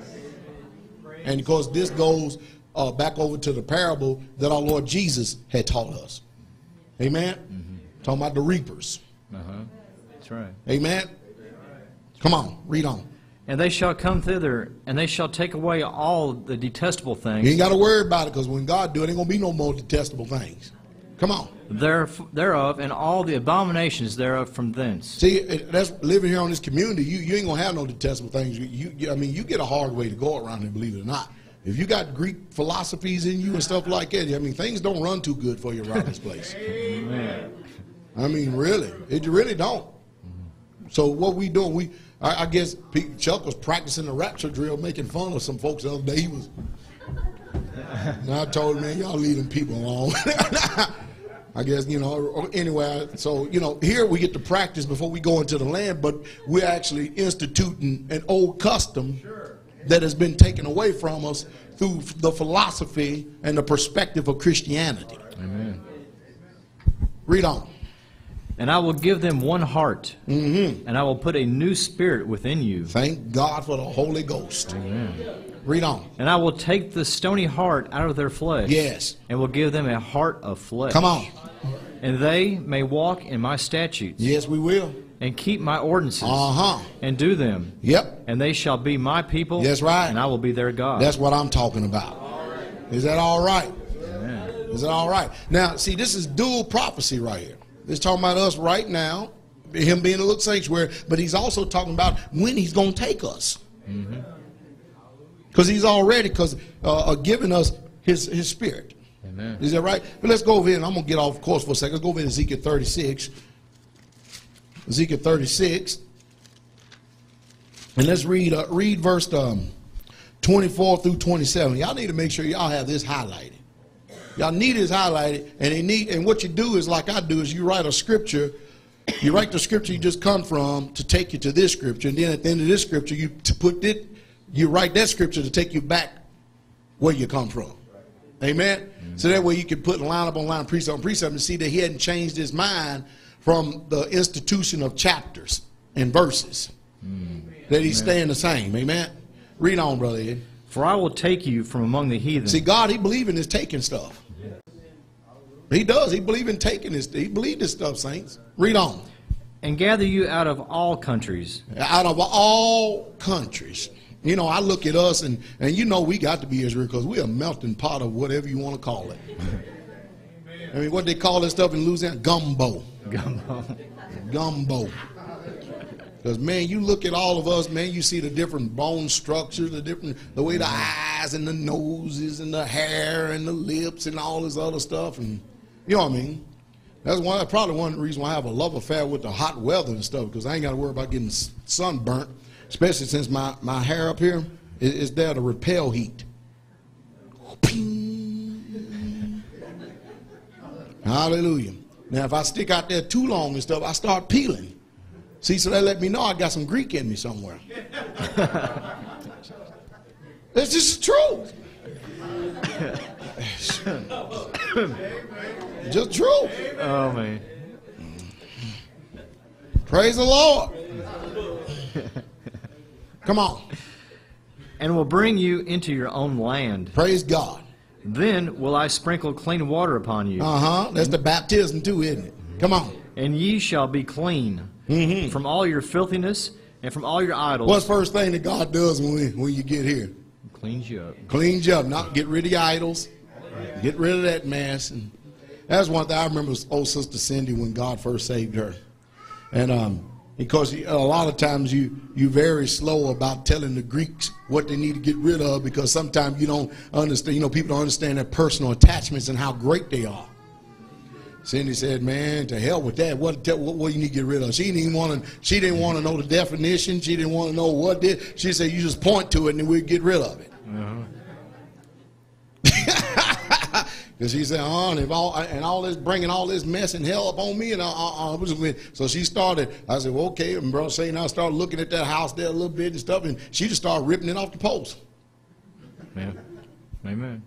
And of course, this goes uh, back over to the parable that our Lord Jesus had taught us. Amen? Mm-hmm. Talking about the reapers. Uh-huh. That's right. Amen? Come on, read on. And they shall come thither, and they shall take away all the detestable You things ain't got to worry about it because when God do it, ain't going to be no more detestable things. Come on. there, thereof, and all the abominations thereof from thence. See, it- that's living here on this community. You, you ain't gonna have no detestable things. You, you, I mean, you get a hard way to go around here, believe it or not. If you got Greek philosophies in you and stuff like that, I mean, things don't run too good for you around this place. Amen. I mean, really, it really don't. So what we doing? We I, I guess Pete Chuck was practicing the rapture drill, making fun of some folks the other day. He was. And I told him, man, y'all leave them people alone. I guess, you know, or anyway, so, you know, here we get to practice before we go into the land, but we're actually instituting an old custom that has been taken away from us through the philosophy and the perspective of Christianity. Amen. Read on. And I will give them one heart, Mm-hmm. and I will put a new spirit within you. Thank God for the Holy Ghost. Amen. Read on. And I will take the stony heart out of their flesh. Yes. And will give them a heart of flesh. Come on. And they may walk in my statutes. Yes, we will. And keep my ordinances. Uh-huh. And do them. Yep. And they shall be my people. That's right. And I will be their God. That's what I'm talking about. Is that all right? Amen. Is that all right? Now, see, this is dual prophecy right here. It's talking about us right now, him being a little sanctuary, but he's also talking about when he's going to take us. Because he's already because uh, uh, giving us his, his spirit. Amen. Is that right? But let's go over here, and I'm going to get off course for a second. Let's go over to Ezekiel thirty-six. Ezekiel thirty-six. And let's read uh, read verse um, twenty-four through twenty-seven. Y'all need to make sure y'all have this highlighted. Y'all need this highlighted, and they need. And what you do is like I do is you write a scripture. You write the scripture you just come from to take you to this scripture, and then at the end of this scripture you to put it. You write that scripture to take you back where you come from. Amen. Mm-hmm. So that way you can put line up on line, precept on precept, and see that he hadn't changed his mind from the institution of chapters and verses. Mm-hmm. That he's Amen. Staying the same. Amen. Read on, Brother Ed. For I will take you from among the heathen. See, God, he believes in his taking stuff. He does. He believes in taking this. He believes this stuff, saints. Read on. And gather you out of all countries. Out of all countries. You know, I look at us, and, and you know we got to be Israel because we're a melting pot of whatever you want to call it. I mean, what they call this stuff in Louisiana? Gumbo. Gumbo. Gumbo. Because, man, you look at all of us, man, you see the different bone structures, the different, the way the eyes and the noses and the hair and the lips and all this other stuff. And you know what I mean? That's one, probably one reason why I have a love affair with the hot weather and stuff, because I ain't got to worry about getting sunburnt, especially since my, my hair up here is, is there to repel heat. Hallelujah. Now, if I stick out there too long and stuff, I start peeling. See, so that let me know I got some Greek in me somewhere. That's just true. Just true. Oh, man. Praise the Lord. Come on. And will bring you into your own land. Praise God. Then will I sprinkle clean water upon you. Uh-huh. That's the baptism too, isn't it? Come on. And ye shall be clean mm-hmm. from all your filthiness and from all your idols. What's the first thing that God does when, we, when you get here? Cleans you up. Cleans you up. Not get rid of your idols. Get rid of that mess. And that's one thing I remember old Sister Cindy when God first saved her. And um, because a lot of times you, you're very slow about telling the Greeks what they need to get rid of, because sometimes you don't understand, you know, people don't understand their personal attachments and how great they are. Cindy said, man, to hell with that. What, what, what you need to get rid of? She didn't even want to, she didn't want to know the definition. She didn't want to know what did. She said, you just point to it and then we'll get rid of it. Uh-huh. Because she said, oh, and, if all, and all this, bringing all this mess and hell up on me. And I, I, I was with. So she started, I said, well, okay. And Brother Shane, I started looking at that house there a little bit and stuff. And she just started ripping it off the post. Yeah. Amen.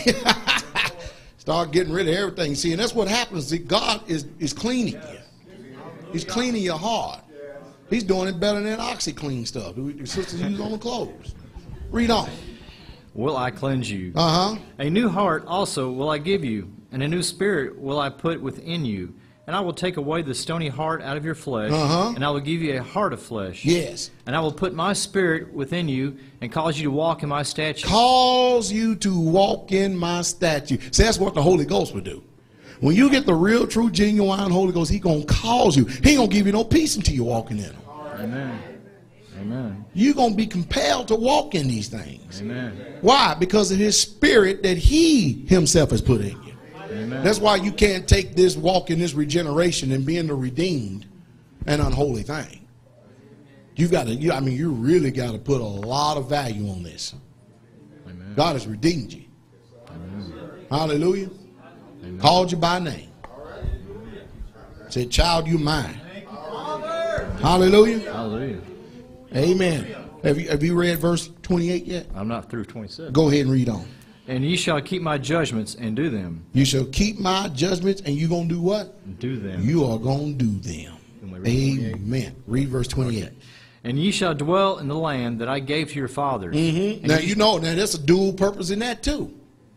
Start getting rid of everything. See, and that's what happens. See, God is, is cleaning you. He's cleaning your heart. He's doing it better than OxyClean stuff the sisters use on the clothes. Read on. Will I cleanse you. Uh-huh. A new heart also will I give you, and a new spirit will I put within you. And I will take away the stony heart out of your flesh, uh-huh. and I will give you a heart of flesh. Yes. And I will put my spirit within you and cause you to walk in my statutes. Cause you to walk in my statutes. See, that's what the Holy Ghost would do. When you get the real, true, genuine Holy Ghost, He's going to cause you. He ain't going to give you no peace until you're walking in them. Amen. Amen. You're going to be compelled to walk in these things. Amen. Why? Because of His Spirit that He Himself has put in you. Amen. That's why you can't take this walk in this regeneration and being the redeemed an unholy thing. You got to, you, I mean, you really got to put a lot of value on this. Amen. God has redeemed you. Amen. Hallelujah. Amen. Called you by name. Said, child, you mine. Hallelujah. Hallelujah. Amen. Have you, have you read verse twenty-eight yet? I'm not through twenty-seven. Go ahead and read on. And ye shall keep my judgments and do them. You shall keep my judgments, and you going to do what? Do them. You are going to do them. Can we read twenty-eight? Amen. Read verse twenty-eight. And ye shall dwell in the land that I gave to your fathers. Mm-hmm. Now, you know, now there's a dual purpose in that, too.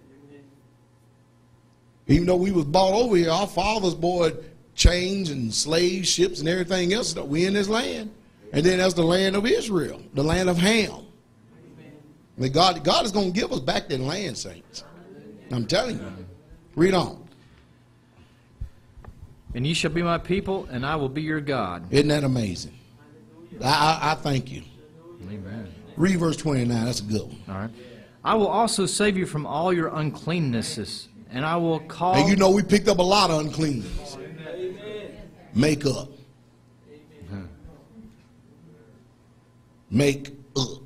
Even though we was bought over here, our fathers bought chains and slave ships and everything else. We in this land. And then there's the land of Israel, the land of Ham. I mean, God, God is going to give us back that land, saints. I'm telling you. Read on. And ye shall be my people, and I will be your God. Isn't that amazing? I, I, I thank you. Amen. Read verse twenty-nine. That's a good one. All right. I will also save you from all your uncleannesses, and I will call... And you know we picked up a lot of uncleanness. Makeup. Make up.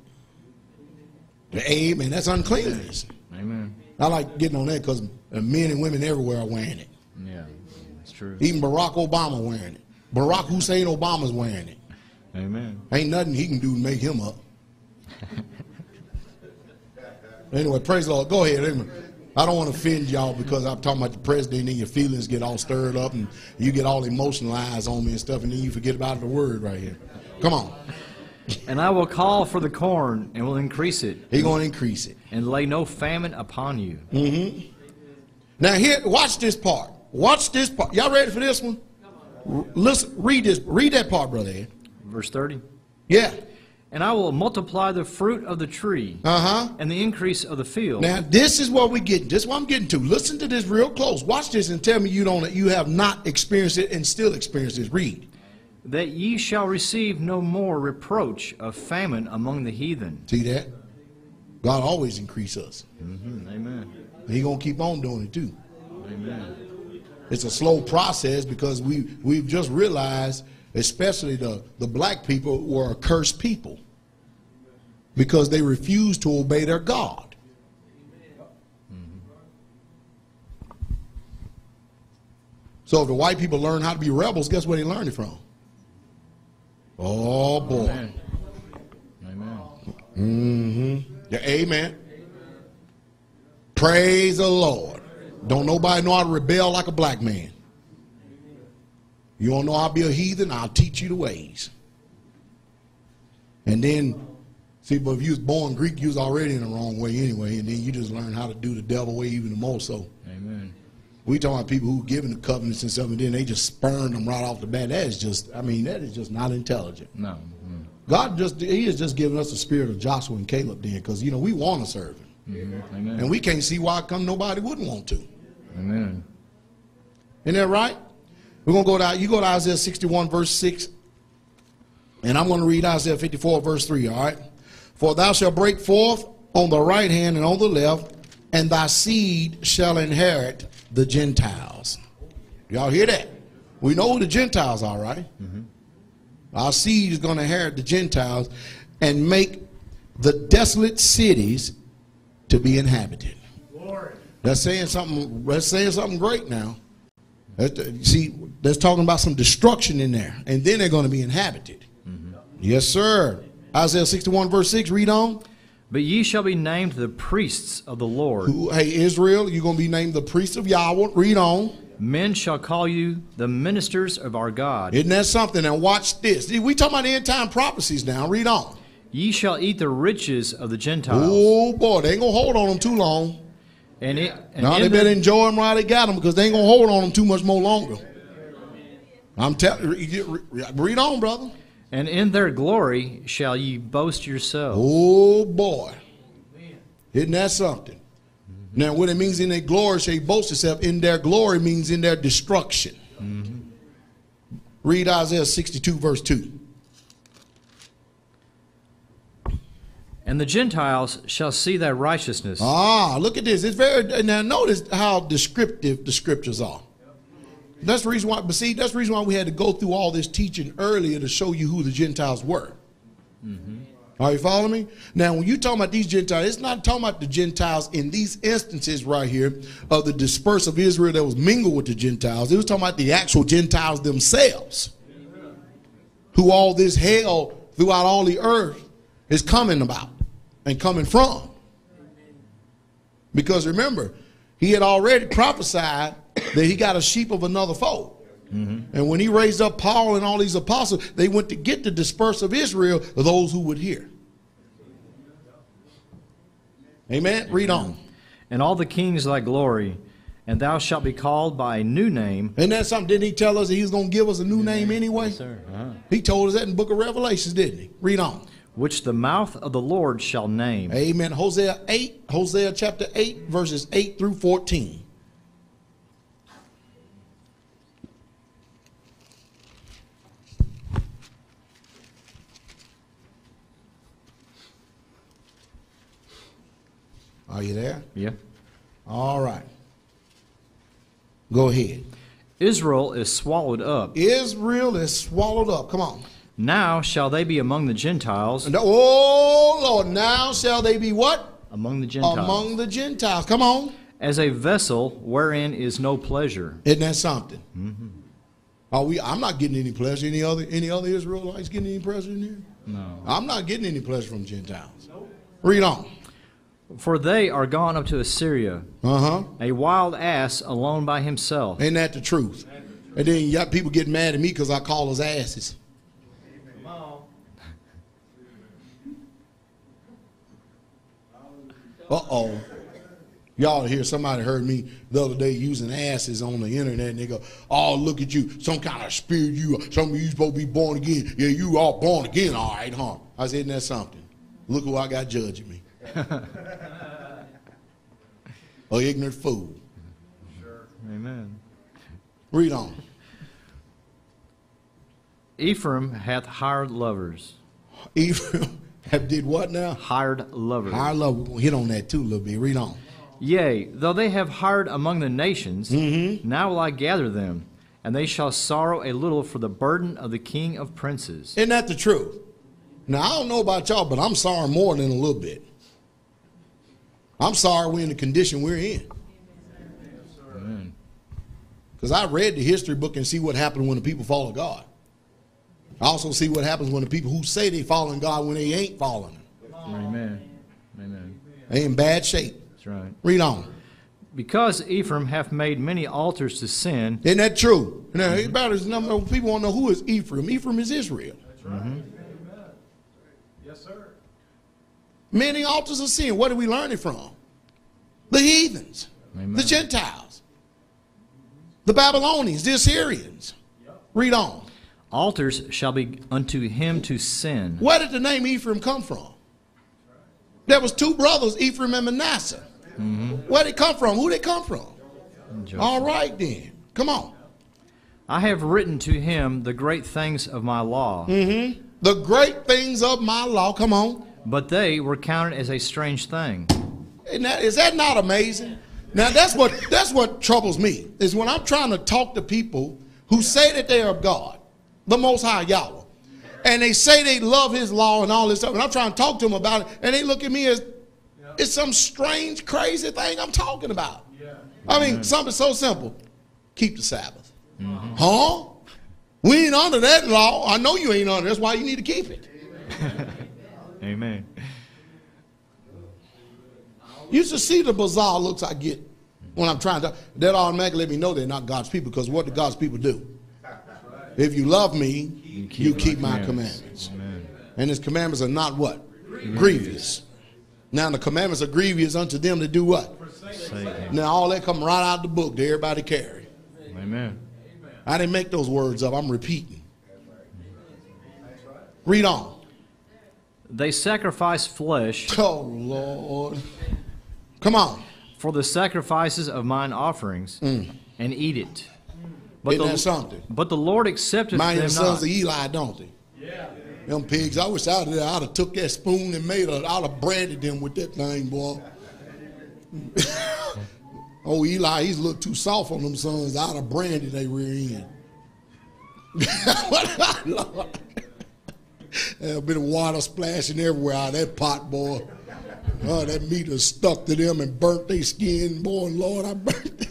Amen. That's uncleanness. Amen. I like getting on that because men and women everywhere are wearing it. Yeah, that's true. Even Barack Obama wearing it. Barack Hussein Obama's wearing it. Amen. Ain't nothing he can do to make him up. Anyway, praise the Lord. Go ahead. Amen. I don't want to offend y'all because I'm talking about the president and your feelings get all stirred up and you get all emotionalized on me and stuff, and then you forget about the word right here. Come on. And I will call for the corn and will increase it. He's going to increase it. And lay no famine upon you. Mm-hmm. Now here, watch this part. Watch this part. Y'all ready for this one? R- listen, read this. Read that part, Brother Ed. Verse thirty. Yeah. And I will multiply the fruit of the tree Uh-huh. and the increase of the field. Now this is what we're getting. This is what I'm getting to. Listen to this real close. Watch this and tell me you don't. You have not experienced it and still experience this. Read. That ye shall receive no more reproach of famine among the heathen. See that? God always increase us. Mm-hmm. Amen. He gonna keep on doing it too. Amen. It's a slow process because we we've just realized, especially the the black people were a cursed people because they refused to obey their God. Mm-hmm. So if the white people learn how to be rebels, guess where they learned it from? Oh boy. Amen. Amen. Mm-hmm. Yeah, amen. Praise the Lord. Don't nobody know how to rebel like a black man. You want to know how to be a heathen? I'll teach you the ways. And then, see, but if you was born Greek, you was already in the wrong way anyway, and then you just learn how to do the devil way even more so. Amen. We talking about people who given the covenants and stuff, and then they just spurn them right off the bat. That is just, I mean, that is just not intelligent. No. Mm. God just, he has just given us the spirit of Joshua and Caleb then, because, you know, we want to serve him. Mm-hmm. Amen. And we can't see why come nobody wouldn't want to. Amen. Isn't that right? We're going to go to, you go to Isaiah sixty-one, verse six. And I'm going to read Isaiah fifty-four, verse three, all right? For thou shalt break forth on the right hand and on the left, and thy seed shall inherit the Gentiles. Y'all hear that? We know who the Gentiles are, right? Mm-hmm. Our seed is going to inherit the Gentiles and make the desolate cities to be inhabited. Glory. That's saying something. That's saying something great now. That's, see, that's talking about some destruction in there, and then they're going to be inhabited. Mm-hmm. Yes, sir. Isaiah sixty-one, verse six. Read on. But ye shall be named the priests of the Lord. Who, hey, Israel, you're going to be named the priest of Yahweh. Read on. Men shall call you the ministers of our God. Isn't that something? Now watch this. See, we talking about the end time prophecies now. Read on. Ye shall eat the riches of the Gentiles. Oh boy, they ain't gonna hold on them too long. And it, and Now they in better the- enjoy them while they got them, because they ain't gonna hold on them too much more longer. I'm telling you, read on, brother. And in their glory shall ye boast yourselves. Oh boy, isn't that something? Mm-hmm. Now what it means in their glory shall ye boast yourself. In their glory means in their destruction. Mm-hmm. Read Isaiah sixty-two, verse two. And the Gentiles shall see thy righteousness. Ah, look at this. It's very, now notice how descriptive the scriptures are. That's the reason why, but see, that's the reason why we had to go through all this teaching earlier to show you who the Gentiles were. Are you following me? Now, when you talking about these Gentiles, it's not talking about the Gentiles in these instances right here of the dispersed of Israel that was mingled with the Gentiles. It was talking about the actual Gentiles themselves, who all this hell throughout all the earth is coming about and coming from. Because remember, he had already prophesied that he got a sheep of another fold. Mm-hmm. And when he raised up Paul and all these apostles, they went to get the dispersed of Israel, those who would hear. Amen. Read on. And all the kings of thy glory, and thou shalt be called by a new name. And that's something, didn't he tell us that he's going to give us a new name anyway? Yes, sir. Uh-huh. He told us that in the book of Revelations, didn't he? Read on. Which the mouth of the Lord shall name. Amen. Hosea eight, Hosea chapter eight, verses eight through fourteen. Are you there? Yeah. All right. Go ahead. Israel is swallowed up. Israel is swallowed up. Come on. Now shall they be among the Gentiles. And, oh, Lord, now shall they be what? Among the Gentiles. Among the Gentiles. Come on. As a vessel wherein is no pleasure. Isn't that something? Mm-hmm. Are we? I'm not getting any pleasure. Any other any other Israelites getting any pleasure in here? No. I'm not getting any pleasure from Gentiles. Read on. For they are gone up to Assyria, Uh-huh. a wild ass alone by himself. Ain't that the truth? And then you got people getting mad at me because I call us asses. Come on. Uh-oh. Y'all hear somebody heard me the other day using asses on the internet, and they go, oh, look at you. Some kind of spirit you are. Some of you supposed to be born again. Yeah, you all born again, all right, huh? I said, isn't that something? Look who I got judging me. A ignorant fool. Sure. Amen. Read on. Ephraim hath hired lovers. Ephraim have did what now? Hired lovers. Our love, we'll hit on that too a little bit. Read on. Yea, though they have hired among the nations, Mm-hmm. now will I gather them, and they shall sorrow a little for the burden of the king of princes. Isn't that the truth? Now, I don't know about y'all, but I'm sorry more than a little bit. I'm sorry we're in the condition we're in. Because I read the history book and see what happened when the people follow God. I also see what happens when the people who say they following God when they ain't following him. Amen. Amen. They in bad shape. That's right. Read on. Because Ephraim hath made many altars to sin. Isn't that true? Now, about as number of people want to know who is Ephraim. Ephraim is Israel. That's right. Mm-hmm. Yes, sir. Many altars of sin. What are we learning from? The heathens, Amen. the Gentiles, the Babylonians, the Assyrians. Read on. Altars shall be unto him to sin. Where did the name Ephraim come from? There was two brothers, Ephraim and Manasseh. Mm-hmm. Where did it come from? Who did it come from? Joseph. All right then. Come on. I have written to him the great things of my law. Mm-hmm. The great things of my law. Come on. But they were counted as a strange thing. Isn't that, is that not amazing? Now that's what that's what troubles me, is when I'm trying to talk to people who say that they are of God, the Most High Yahweh, and they say they love his law and all this stuff, and I'm trying to talk to them about it, and they look at me as it's some strange, crazy thing I'm talking about. Yeah. I mean, something so simple. Keep the Sabbath. Mm-hmm. Huh? We ain't under that law. I know you ain't under. That's why you need to keep it. Amen. You should see the bizarre looks I get when I'm trying to. That automatically let me know they're not God's people, because what do God's people do? If you love me, you keep, you keep my commandments. Amen. And his commandments are not what? Grievous. grievous. Now the commandments are grievous unto them to do what? Satan. Now all that come right out the book that everybody carry. Amen. I didn't make those words up. I'm repeating. Read on. They sacrifice flesh. Oh, Lord. Come on. For the sacrifices of mine offerings, mm. and eat it. But Isn't the, that something? But the Lord accepteth Mind them the sons not. of Eli, don't they? Yeah. Them pigs. I wish I'd, I'd have took that spoon and made a, I'd have branded them with that thing, boy. Oh, Eli, he's a little too soft on them sons. I'd have branded they rear end. There's a bit of water splashing everywhere out of that pot, boy. Oh, that meat was stuck to them and burnt their skin. Boy, Lord, I burnt it.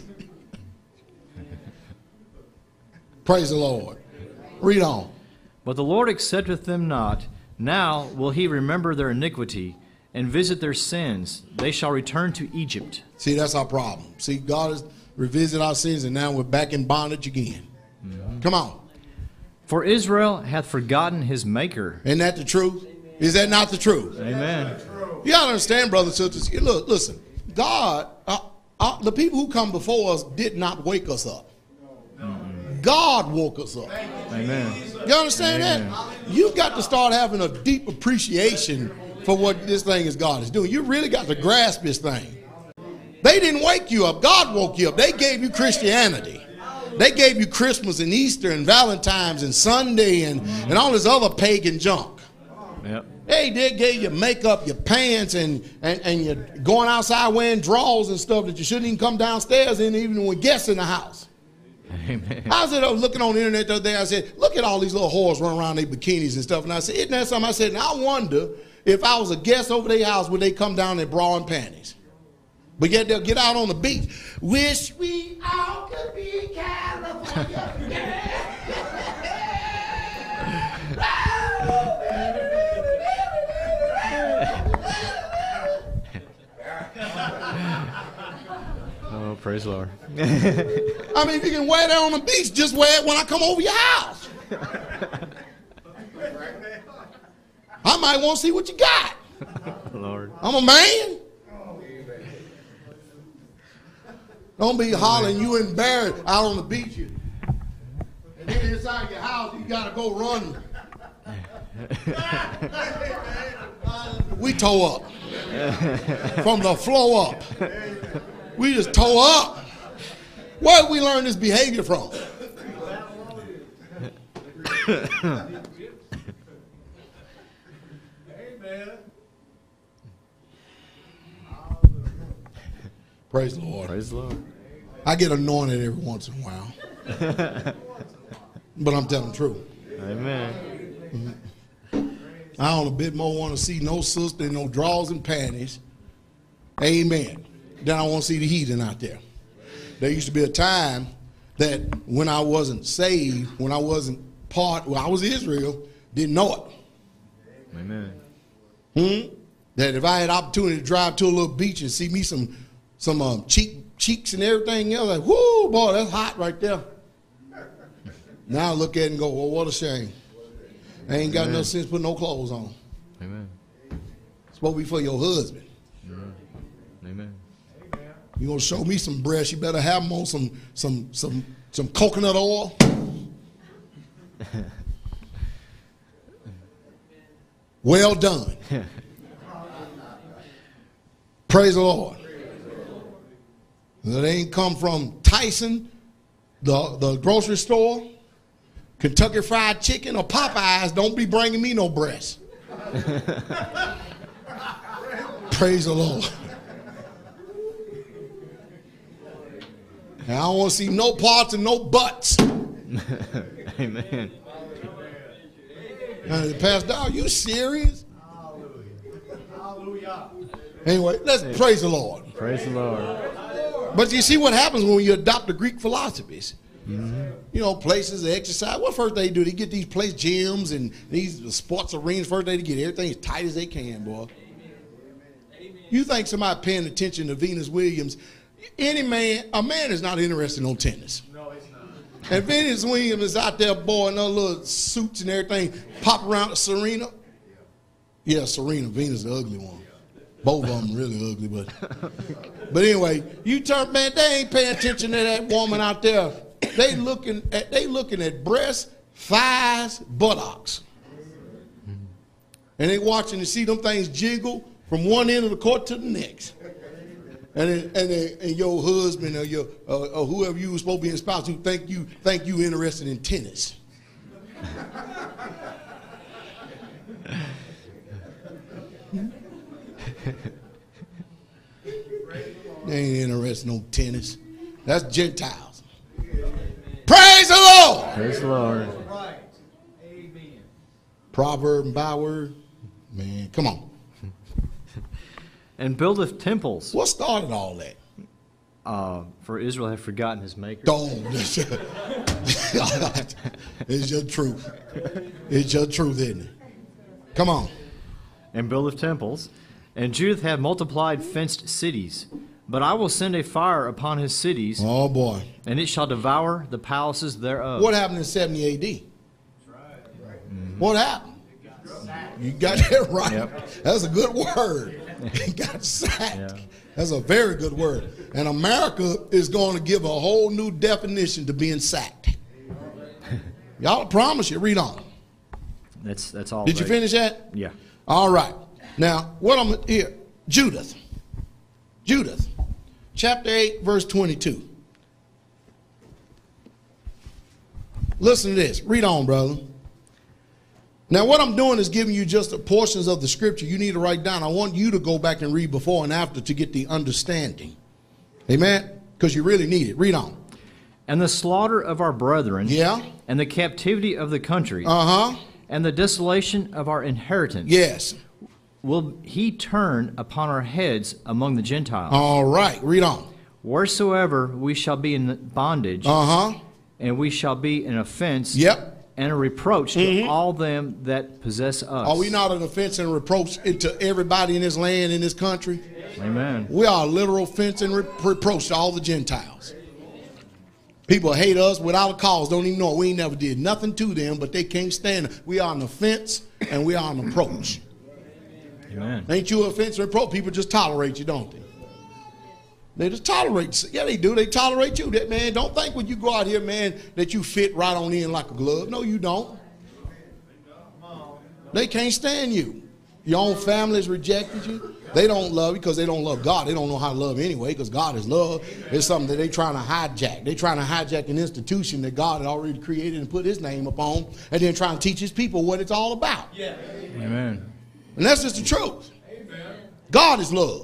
Praise the Lord. Read on. But the Lord accepteth them not. Now will he remember their iniquity and visit their sins. They shall return to Egypt. See, that's our problem. See, God has revisited our sins, and now we're back in bondage again. Mm-hmm. Come on. For Israel hath forgotten his Maker. Isn't that the truth? Is that not the truth? Amen. You got to understand, brothers and sisters. Look, listen. God, uh, uh, the people who come before us did not wake us up. Mm-hmm. God woke us up. Amen. You understand Amen. that? You've got to start having a deep appreciation for what this thing is God is doing. You really got to grasp this thing. They didn't wake you up. God woke you up. They gave you Christianity. They gave you Christmas and Easter and Valentine's and Sunday and, and all this other pagan junk. Yep. They did gave you makeup, your pants, and, and, and you're going outside wearing drawers and stuff that you shouldn't even come downstairs in even with guests in the house. Amen. I was uh, looking on the internet the other day. I said, look at all these little whores running around in their bikinis and stuff. And I said, isn't that something? I said, and I wonder if I was a guest over their house, would they come down in bra and panties? But yet they'll get out on the beach. Wish we all could be California. Oh, praise the Lord. I mean, if you can wear that on the beach, just wear it when I come over your house. I might want to see what you got. Lord. I'm a man. Don't be hollering you embarrassed out on the beach. And then inside your house, you got to go run. We toe up. From the floor up. We just toe up. Where did we learn this behavior from? Praise the Lord. Praise the Lord. I get anointed every once in a while. But I'm telling the truth. Amen. I don't a bit more want to see no sister in no drawers and panties. Amen. Then I want to see the heathen out there. There used to be a time that when I wasn't saved, when I wasn't part, well, I was Israel, didn't know it. Amen. Hmm? That if I had opportunity to drive to a little beach and see me some some um, cheek cheeks and everything else, like, whoo, boy, that's hot right there. Now I look at it and go, well, what a shame. I ain't got Amen. no sense putting no clothes on. Amen. It's supposed to be for your husband. Amen. Amen. You gonna show me some breasts? You better have them on some some some some coconut oil. Well done. Praise the Lord. That ain't come from Tyson, the the grocery store, Kentucky Fried Chicken, or Popeyes. Don't be bringing me no breasts. Praise the Lord. And I don't want to see no parts and no butts. Amen. Uh, Pastor, are you serious? Hallelujah. Anyway, let's praise the Lord. Praise the Lord. But you see what happens when you adopt the Greek philosophies. Mm-hmm. You know, places to exercise. What first they do? They get these place gyms and these sports arenas. First they get everything as tight as they can, boy. Amen. You think somebody paying attention to Venus Williams? Any man, a man is not interested in tennis. No, it's not. And Venus Williams is out there, boy, in her little suits and everything, pop around Serena. Yeah, Serena. Venus is the ugly one. Both of them really ugly, but but anyway, you turn, man, they ain't paying attention to that woman out there. They looking at they looking at breasts, thighs, buttocks, and they watching to see them things jiggle from one end of the court to the next. And then, and then, and your husband or your uh, or whoever you was supposed to be in spouse who think you think you interested in tennis. They ain't interested in no tennis. That's Gentiles. Praise the Lord. Praise the Lord. Right. Amen. proverb and byword. Man, come on. And buildeth temples. What started all that? Uh, for Israel have forgotten his maker. Don't. It's your truth. It's your truth, isn't it? Come on. And buildeth temples. And Judah hath multiplied fenced cities. But I will send a fire upon his cities, Oh, boy. and it shall devour the palaces thereof. What happened in seventy A D? What happened? You got that right. Yep. That's a good word. He got sacked. Yeah. That's a very good word. And America is going to give a whole new definition to being sacked. Y'all promise you. Read on. That's that's all. Did you they- finish that? Yeah. All right. Now, what I'm here, Judith. Judith, chapter eight, verse twenty-two. Listen to this. Read on, brother. Now, what I'm doing is giving you just the portions of the scripture you need to write down. I want you to go back and read before and after to get the understanding. Amen? Because you really need it. Read on. And the slaughter of our brethren, Yeah? and the captivity of the country, Uh-huh. and the desolation of our inheritance, Yes. will he turn upon our heads among the Gentiles. All right. Read on. Wheresoever we shall be in bondage, Uh-huh. and we shall be an offense Yep. and a reproach to all them that possess us. Are we not an offense and reproach to everybody in this land, in this country? Amen. We are a literal offense and re- reproach to all the Gentiles. People hate us without a cause, don't even know it. We ain't never did nothing to them, but they can't stand it. We are an offense and we are an approach. Amen. Ain't you an offense and reproach? People just tolerate you, don't they? They just tolerate you. Yeah, they do. They tolerate you. That man, don't think when you go out here, man, that you fit right on in like a glove. No, you don't. They can't stand you. Your own family's rejected you. They don't love you because they don't love God. They don't know how to love anyway because God is love. It's something that they're trying to hijack. They're trying to hijack an institution that God had already created and put his name upon and then trying to teach his people what it's all about. Amen. And that's just the truth. God is love.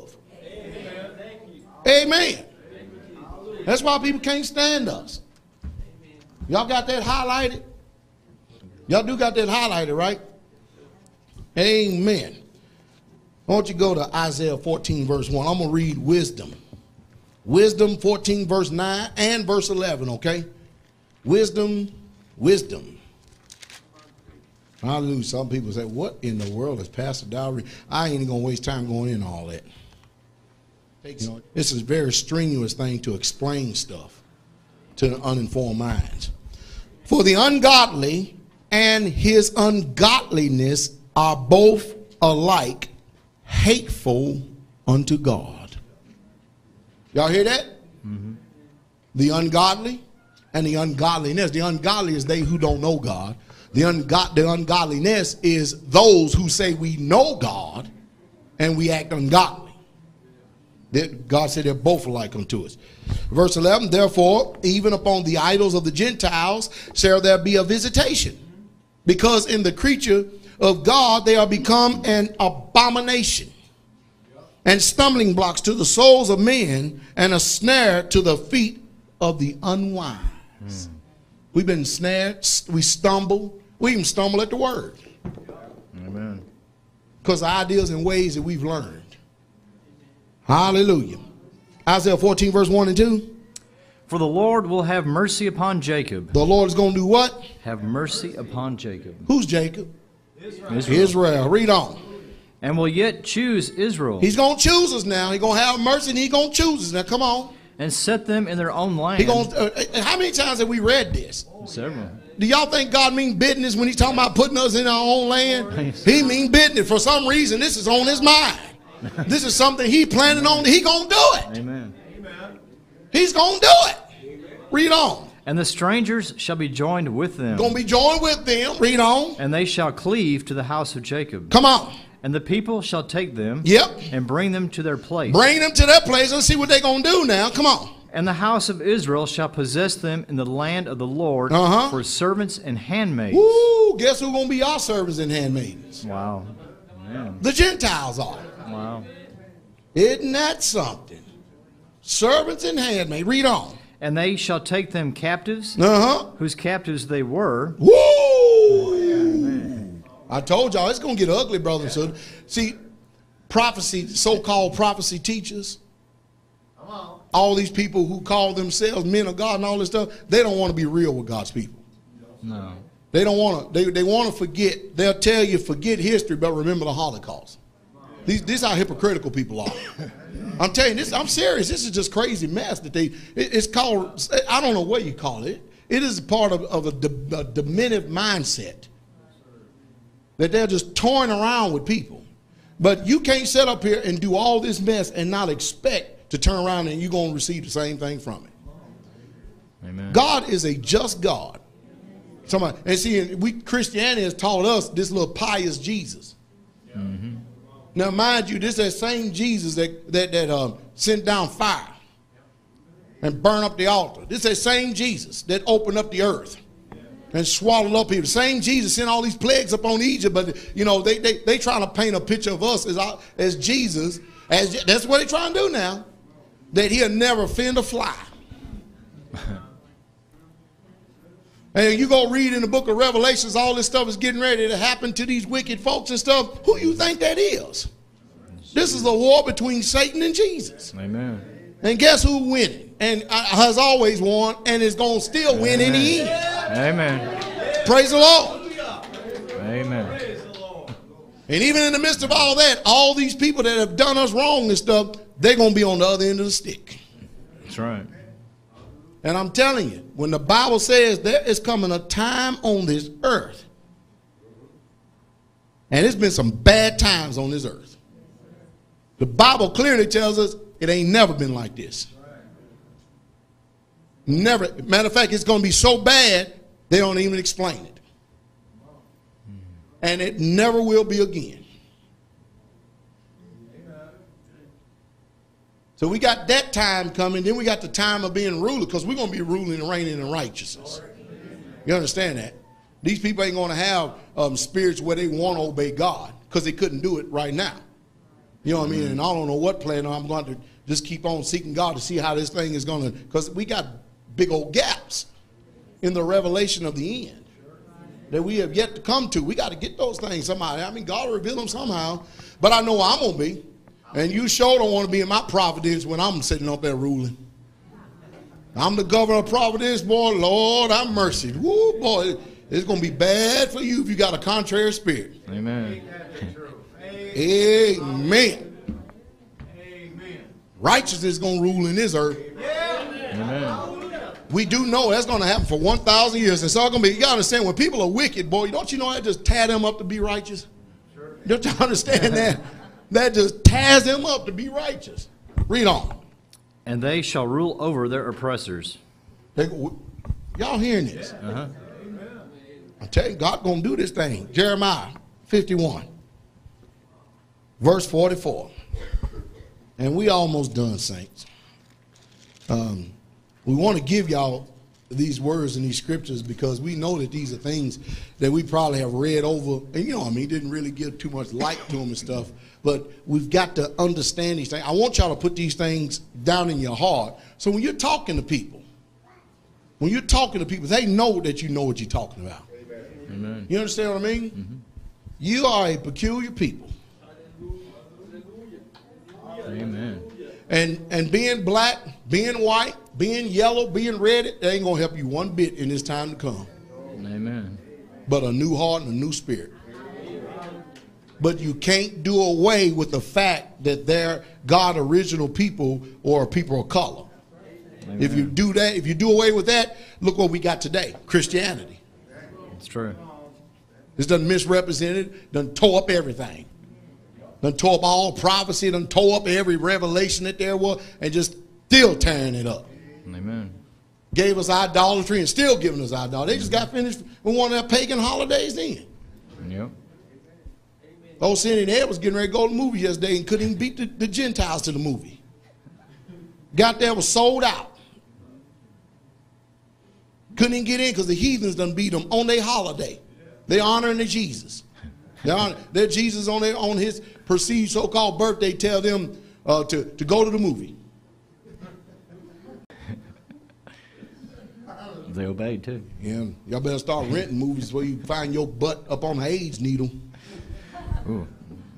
Amen. That's why people can't stand us. Y'all got that highlighted? Y'all do got that highlighted, right? Amen. I want you to go to Isaiah fourteen, verse one. I'm going to read wisdom. Wisdom fourteen, verse nine and verse eleven, okay? Wisdom, wisdom. Hallelujah. Some people say, what in the world is Pastor Dowry? I ain't going to waste time going into all that. You know, it's a very strenuous thing to explain stuff to the uninformed minds. For the ungodly and his ungodliness are both alike hateful unto God. Y'all hear that? Mm-hmm. The ungodly and the ungodliness. The ungodly is they who don't know God. The, ungod- the ungodliness is those who say we know God and we act ungodly. God said they're both alike unto us. Verse eleven, therefore, even upon the idols of the Gentiles shall there be a visitation, because in the creature of God they are become an abomination and stumbling blocks to the souls of men and a snare to the feet of the unwise. Mm. We've been snared, we stumble, we even stumble at the word. Amen. Because of ideas and ways that we've learned. Hallelujah. Isaiah fourteen, verse one and two. For the Lord will have mercy upon Jacob. The Lord is going to do what? Have mercy upon Jacob. Who's Jacob? Israel. Israel. Read on. And will yet choose Israel. He's going to choose us now. He's going to have mercy and he's going to choose us. Now, come on. And set them in their own land. He gonna, uh, how many times have we read this? Several. Do y'all think God mean business when he's talking about putting us in our own land? He mean business. For some reason, this is on his mind. This is something he planning on. He going to do it. Amen. He's going to do it. Read on. And the strangers shall be joined with them. Going to be joined with them. Read on. And they shall cleave to the house of Jacob. Come on. And the people shall take them. Yep. And bring them to their place. Bring them to their place. Let's see what they're going to do now. Come on. And the house of Israel shall possess them in the land of the Lord uh-huh. for servants and handmaids. Woo, guess who's going to be our servants and handmaids? Wow. Man. The Gentiles are. Wow. Isn't that something? Servants and handmaids. Read on. And they shall take them captives, uh-huh. whose captives they were. Woo! I told y'all it's going to get ugly, brother and sister. See, prophecy, so-called prophecy teachers, Come on. all these people who call themselves men of God and all this stuff, they don't want to be real with God's people. No. They don't want to, they, they want to forget. They'll tell you forget history, but remember the Holocaust. These, these are how hypocritical people are. I'm telling you, this, I'm serious. This is just crazy mess that they, it, it's called, I don't know what you call it. It is part of, of a, de, a demented mindset that they're just toying around with people. But you can't sit up here and do all this mess and not expect to turn around and you're going to receive the same thing from it. Amen. God is a just God. Somebody, and see, we Christianity has taught us this little pious Jesus. Mm-hmm. Now, mind you, this is that same Jesus that that that um, sent down fire and burned up the altar. This is that same Jesus that opened up the earth and swallowed up people. The same Jesus sent all these plagues upon Egypt, but you know they they they trying to paint a picture of us as our, as Jesus. As that's what they trying to do now. That he'll never offend a fly. And you go read in the book of Revelations, all this stuff is getting ready to happen to these wicked folks and stuff. Who you think that is? This is a war between Satan and Jesus. Amen. And guess who's winning? And uh, has always won and is going to still win in the end. Amen. Praise the Lord. Amen. And even in the midst of all that, all these people that have done us wrong and stuff, they're going to be on the other end of the stick. That's right. And I'm telling you, when the Bible says there is coming a time on this earth, and it's been some bad times on this earth. The Bible clearly tells us it ain't never been like this. Never. Matter of fact, it's going to be so bad, they don't even explain it. And it never will be again. So we got that time coming. Then we got the time of being ruler, because we're going to be ruling and reigning in righteousness. You understand that? These people ain't going to have um, spirits where they want to obey God, because they couldn't do it right now. You know what I mean? And I don't know what plan I'm going to just keep on seeking God to see how this thing is going to, because we got big old gaps in the revelation of the end that we have yet to come to. We got to get those things somehow. I mean, God will reveal them somehow. But I know where I'm going to be. And you sure don't want to be in my providence when I'm sitting up there ruling. I'm the governor of Providence, boy. Lord, have mercy. Woo, boy, it's going to be bad for you if you got a contrary spirit. Amen. Amen. Amen. Righteousness is going to rule in this earth. Amen. We do know that's going to happen for one thousand years. It's all going to be, you got to understand, when people are wicked, boy, don't you know that just tear them up to be righteous? Don't you understand that? That just tears them up to be righteous. Read on. And they shall rule over their oppressors. They, y'all hearing this? Uh-huh. I'm telling you, God going to do this thing. Jeremiah fifty-one, verse forty-four. And we almost done, saints. Um, we want to give y'all these words and these scriptures because we know that these are things that we probably have read over. And you know what I mean? Didn't really give too much light to them and stuff. But we've got to understand these things. I want y'all to put these things down in your heart. So when you're talking to people, when you're talking to people, they know that you know what you're talking about. Amen. You understand what I mean? Mm-hmm. You are a peculiar people. Amen. And and being black, being white, being yellow, being red, it ain't going to help you one bit in this time to come. Amen. But a new heart and a new spirit. But you can't do away with the fact that they're God original people or people of color. Amen. If you do that, if you do away with that, look what we got today, Christianity. It's true. This done misrepresented, done tore up everything. Done tore up all prophecy, done tore up every revelation that there was, and just still tearing it up. Amen. Gave us idolatry and still giving us idolatry. They just got finished with one of their pagan holidays then. Yep. Old Cindy and Ed was getting ready to go to the movie yesterday and couldn't even beat the, the Gentiles to the movie. Got there, was sold out. Couldn't even get in because the heathens done beat them on their holiday. They're honoring their Jesus. They're, honor, their Jesus on, their, on his perceived so-called birthday tell them uh, to, to go to the movie. They obeyed too. Yeah, y'all better start renting movies where you find your butt up on the AIDS needle. Ooh.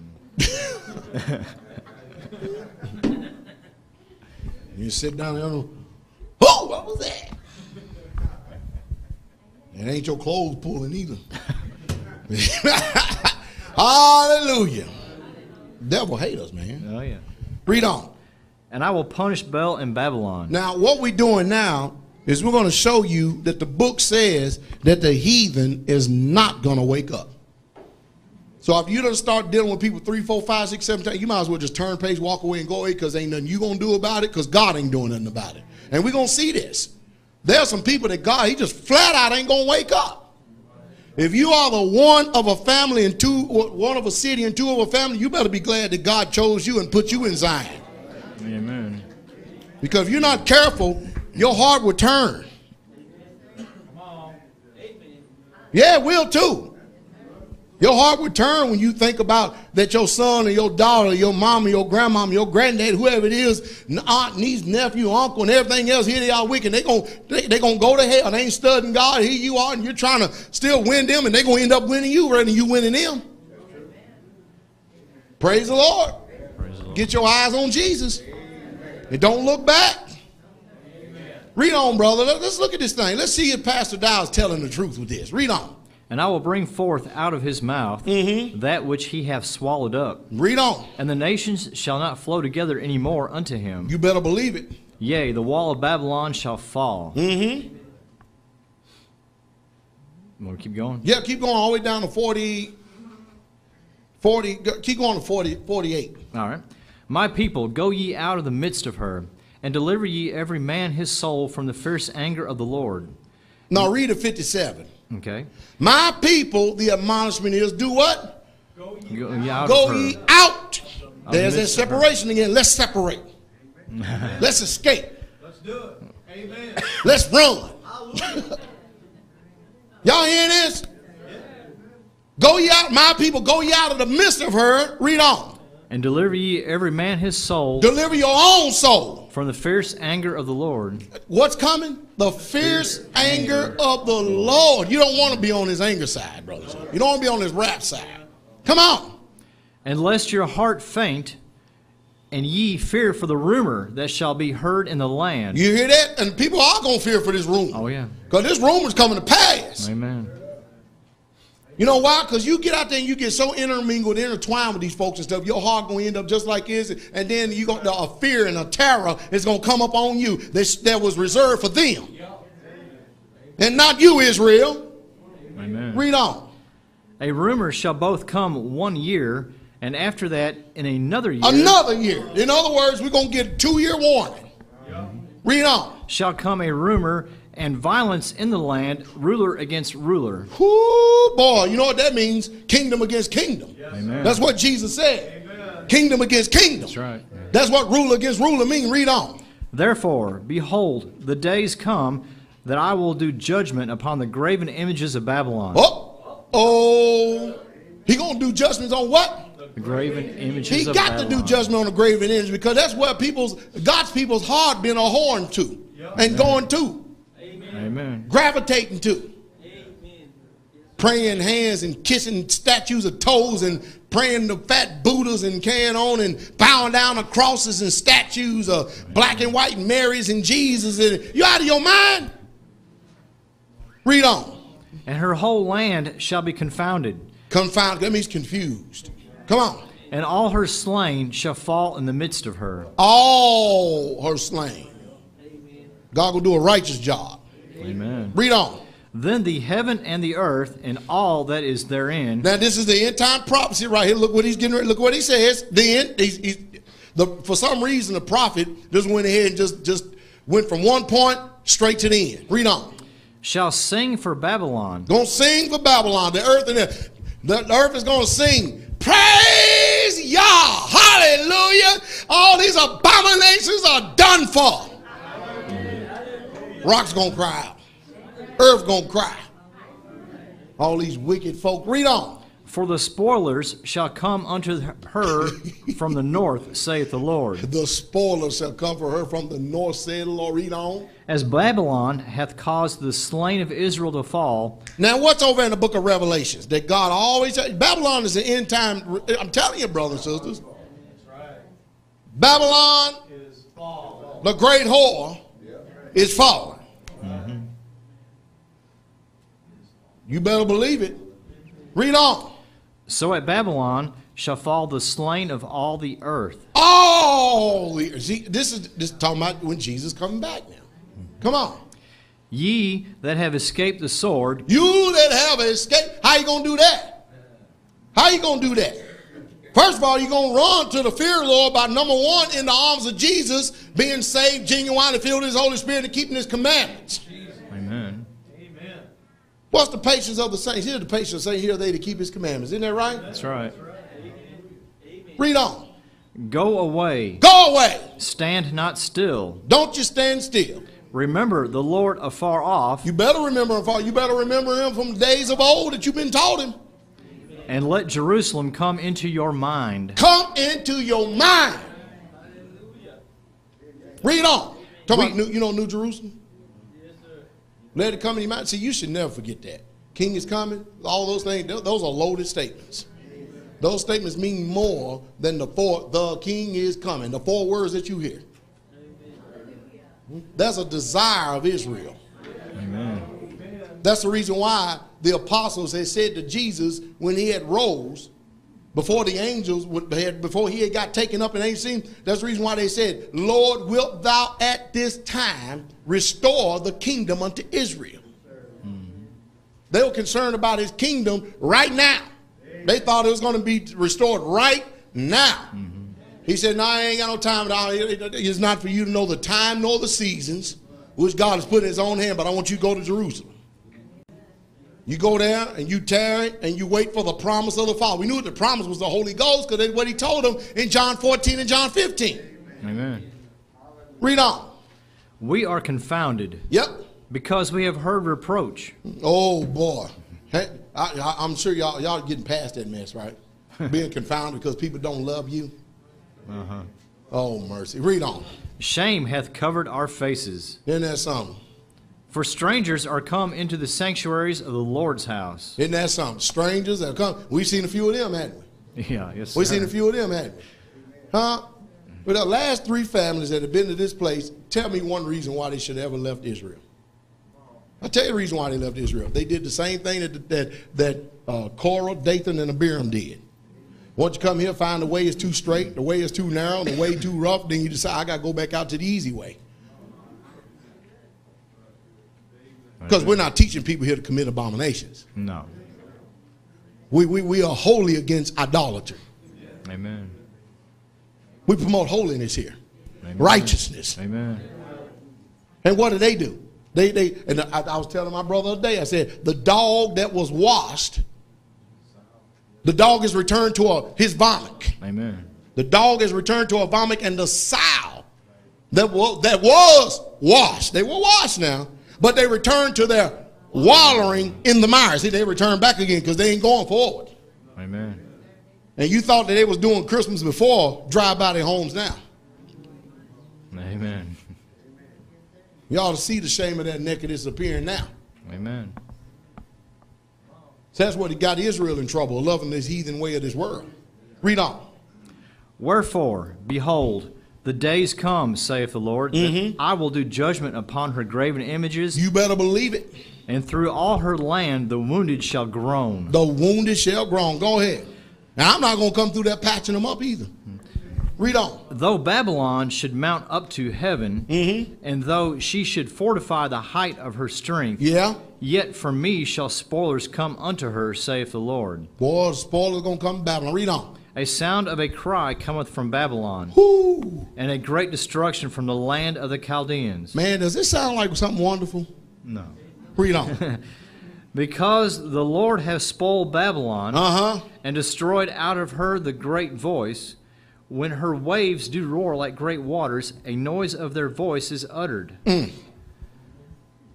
You sit down there and, oh, what was that? It ain't your clothes pulling either. Hallelujah. Devil hate us, man. Oh, yeah. Read on. And I will punish Bel in Babylon. Now, what we're doing now is we're going to show you that the book says that the heathen is not going to wake up. So if you don't start dealing with people three, four, five, six, seven times, you might as well just turn page, walk away, and go away, because ain't nothing you going to do about it, because God ain't doing nothing about it. And we're going to see this. There are some people that God, he just flat out ain't going to wake up. If you are the one of a family and two, one of a city and two of a family, you better be glad that God chose you and put you in Zion. Amen. Because if you're not careful, your heart will turn. Yeah, it will too. Your heart will turn when you think about that your son or your daughter, your mama, your grandmama, your granddad, whoever it is, aunt, niece, nephew, uncle, and everything else, here they are wicked. They're going they, they gonna go to hell. They ain't studying God. Here you are, and you're trying to still win them, and they're going to end up winning you rather than you winning them. Praise the Lord. Praise the Lord. Get your eyes on Jesus. And don't look back. Read on, brother. Let's look at this thing. Let's see if Pastor Dow's telling the truth with this. Read on. And I will bring forth out of his mouth Mm-hmm. that which he hath swallowed up. Read on. And the nations shall not flow together any more unto him. You better believe it. Yea, the wall of Babylon shall fall. Mm-hmm. Want to keep going? Yeah, keep going all the way down to forty, forty, go- keep going to forty, forty-eight. All right. My people, go ye out of the midst of her, and deliver ye every man his soul from the fierce anger of the Lord. Now read at fifty-seven. Okay. My people, the admonishment is, do what? Go ye out Go of her. ye out. Of There's the that midst of her. separation again. Let's separate. Let's escape. Let's do it. Amen. Let's run. Y'all hear this? Go ye out, my people, go ye out of the midst of her. Read on. And deliver ye every man his soul Deliver your own soul. from the fierce anger of the Lord. What's coming? The fierce anger of the Lord. You don't want to be on his anger side, brothers. You don't want to be on his wrath side. Come on. And lest your heart faint, and ye fear for the rumor that shall be heard in the land. You hear that? And people are going to fear for this rumor. Oh, yeah. Because this rumor's coming to pass. Amen. You know why? Because you get out there and you get so intermingled, intertwined with these folks and stuff, your heart going to end up just like his, and then you got a fear and a terror is going to come up on you that, that was reserved for them. And not you, Israel. Amen. Read on. A rumor shall both come one year, and after that in another year Another year. In other words, we're going to get a two-year warning. Read on. shall come a rumor and violence in the land, ruler against ruler. Whoo, boy, you know what that means? Kingdom against kingdom. Amen. That's what Jesus said. Amen. Kingdom against kingdom. That's right. That's what ruler against ruler mean. Read on. Therefore, behold, the days come that I will do judgment upon the graven images of Babylon. Oh, oh, he gonna do judgments on what? The graven images He of got Babylon. to do judgment on the graven image, because that's where people's God's people's heart been a horn to, and going to, Amen. gravitating to. Praying hands and kissing statues of toes and praying the fat Buddhas and carrying on and bowing down the crosses and statues of black and white Marys and Jesus. And you out of your mind? Read on. And her whole land shall be confounded, Confounded. That means confused. Come on. and all her slain shall fall in the midst of her. All her slain. God will do a righteous job. Amen. Read on. Then the heaven and the earth and all that is therein. Now this is the end time prophecy right here. Look what he's getting ready. Look what he says. Then he's, he's, the, for some reason the prophet just went ahead and just, just went from one point straight to the end. Read on. Shall sing for Babylon. Gonna sing for Babylon. The earth and the, the earth is gonna sing. Praise Yah. Hallelujah. All these abominations are done for. Rock's gonna cry out. Earth gonna cry. All these wicked folk. Read on. For the spoilers shall come unto her from the north, saith the Lord. The spoilers shall come for her from the north, saith the Lord. Read on. As Babylon hath caused the slain of Israel to fall. Now, what's over in the book of Revelations? That God always, Babylon is an end time. I'm telling you, brothers and sisters. Babylon, the great whore, is falling. Mm-hmm. You better believe it. Read on. So at Babylon shall fall the slain of all the earth. All the, see, this is this is talking about when Jesus coming back now. Come on. Ye that have escaped the sword. You that have escaped, how you going to do that? How you going to do that? First of all, you're going to run to the fear of the Lord by, number one, in the arms of Jesus, being saved, genuinely filled with his Holy Spirit, and keeping his commandments. Amen. Amen. What's the patience of the saints? Here the patience of the saints, here they to keep his commandments. Isn't that right? That's right. Read on. Go away. Go away. Stand not still. Don't you stand still. Remember the Lord afar off. You better remember him. You better remember him from the days of old that you've been taught him. And let Jerusalem come into your mind. Come into your mind. Read on. Talk about new, you know New Jerusalem? Let it come in your mind. See, you should never forget that. King is coming. All those things, those are loaded statements. Those statements mean more than the four, the king is coming, the four words that you hear. That's a desire of Israel. Amen. That's the reason why the apostles had said to Jesus when he had rose, before the angels, would had, before he had got taken up in angels seen, that's the reason why they said, Lord, wilt thou at this time restore the kingdom unto Israel? Mm-hmm. They were concerned about his kingdom right now. They thought it was going to be restored right now. Mm-hmm. He said, no, I ain't got no time. It's not for you to know the time nor the seasons, which God has put in his own hand, but I want you to go to Jerusalem. You go there and you tarry and you wait for the promise of the Father. We knew the promise was the Holy Ghost because that's what he told them in John fourteen and John fifteen. Amen. Read on. We are confounded. Yep. Because we have heard reproach. Oh, boy. Hey, I, I, I'm sure y'all y'all getting past that mess, right? Being confounded because people don't love you. Uh-huh. Oh, mercy. Read on. Shame hath covered our faces. Isn't that something? For strangers are come into the sanctuaries of the Lord's house. Isn't that something? Strangers have come. We've seen a few of them, haven't we? Yeah, yes, We've sir. seen a few of them, haven't we? Huh? But the last three families that have been to this place, tell me one reason why they should have ever left Israel. I'll tell you the reason why they left Israel. They did the same thing that that, that uh, Korah, Dathan, and Abiram did. Once you come here, find the way is too straight, the way is too narrow, the way too rough, then you decide, I got to go back out to the easy way. Because we're not teaching people here to commit abominations. No. We, we, we are wholly against idolatry. Amen. We promote holiness here. Amen. Righteousness. Amen. And what do they do? They, they, and I, I was telling my brother the other day, I said, the dog that was washed, the dog is returned to a, his vomit. Amen. The dog is returned to a vomit, and the sow that was, that was washed, they were washed now, but they returned to their wallowing in the mire. See, they returned back again because they ain't going forward. Amen. And you thought that they was doing Christmas before, drive by their homes now. Amen. You ought to see the shame of that nakedness appearing now. Amen. So that's what got Israel in trouble, loving this heathen way of this world. Read on. Wherefore, behold, the days come, saith the Lord, Mm-hmm. that I will do judgment upon her graven images, You better believe it. and through all her land the wounded shall groan. The wounded shall groan. Go ahead. Now, I'm not going to come through that patching them up either. Read on. Though Babylon should mount up to heaven, Mm-hmm. and though she should fortify the height of her strength, Yeah. yet from me shall spoilers come unto her, saith the Lord. Boy, the spoiler's going to come to Babylon. Read on. A sound of a cry cometh from Babylon, Whoo. and a great destruction from the land of the Chaldeans. Man, does this sound like something wonderful? No. Read on. Because the Lord hath spoiled Babylon, Uh-huh. and destroyed out of her the great voice. When her waves do roar like great waters, a noise of their voice is uttered. Mm.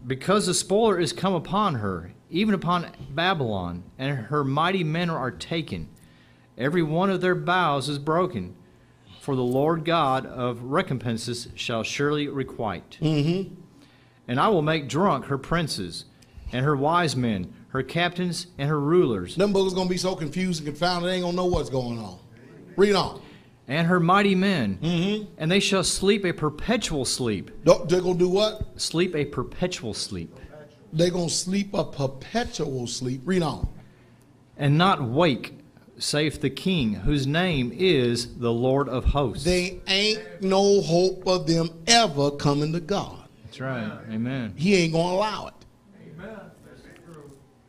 Because the spoiler is come upon her, even upon Babylon, and her mighty men are taken. Every one of their bows is broken, for the Lord God of recompenses shall surely requite. Mm-hmm. And I will make drunk her princes, and her wise men, her captains, and her rulers, Them boogers going to be so confused and confounded, they ain't going to know what's going on. Read on. and her mighty men, Mm-hmm. and they shall sleep a perpetual sleep. They're going to do what? Sleep a perpetual sleep, They're going to sleep a perpetual sleep. Read on. and not wake, saith the King, whose name is the Lord of hosts. They ain't no hope of them ever coming to God. That's right. Amen. He ain't going to allow it. Amen. That's true.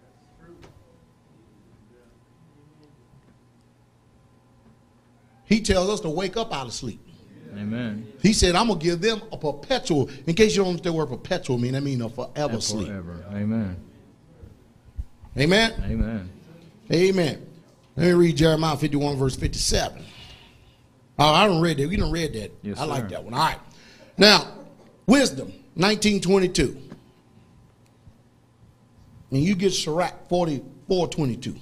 He tells us to wake up out of sleep. Amen. He said, I'm going to give them a perpetual. In case you don't understand what perpetual mean, that means a forever And sleep. forever. Amen. Amen? Amen. Amen. Let me read Jeremiah fifty-one, verse fifty-seven. Oh, I don't read that. We done read that. Yes, I like sir. that one. All right. Now, wisdom, nineteen twenty-two. And you get Sirach forty-four twenty-two.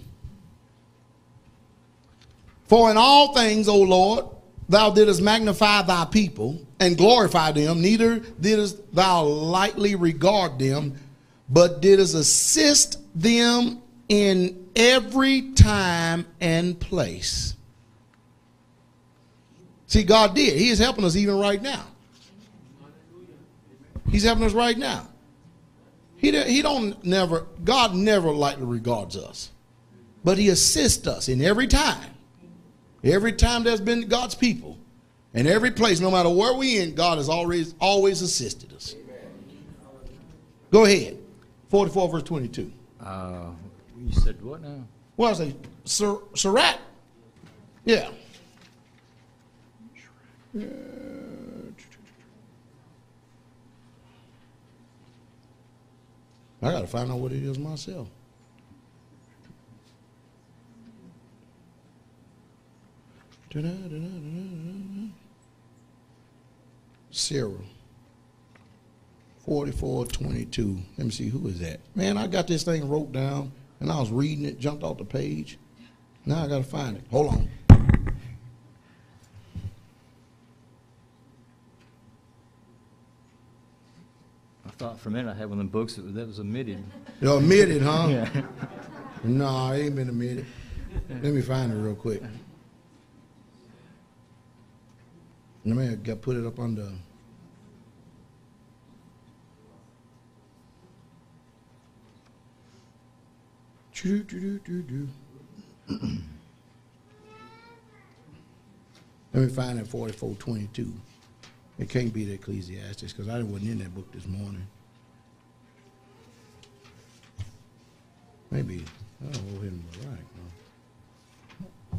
For in all things, O Lord, thou didst magnify thy people and glorify them, neither didst thou lightly regard them, but didst assist them in every time and place. See, God did. He is helping us even right now. He's helping us right now. He, don't- he don't never, God never lightly regards us. But he assists us in every time. Every time there's been God's people. And every place, no matter where we in, God has always, always assisted us. Go ahead. forty-four verse twenty-two. Uh, you said what now? What I say? Sir, Sirach. Yeah. I got to find out what it is myself. Cyril. forty-four twenty-two. Let me see, who is that? Man, I got this thing wrote down, and I was reading it, jumped off the page. Now I got to find it. Hold on. I thought for a minute I had one of them books that, that was omitted. You omitted, huh? Yeah. No, it ain't been omitted. Let me find it real quick. Let me got put it up under. Choo-doo-doo-doo-doo. Let me find that forty-four twenty-two. It can't be the Ecclesiastes because I wasn't in that book this morning. Maybe. I don't know him right. No.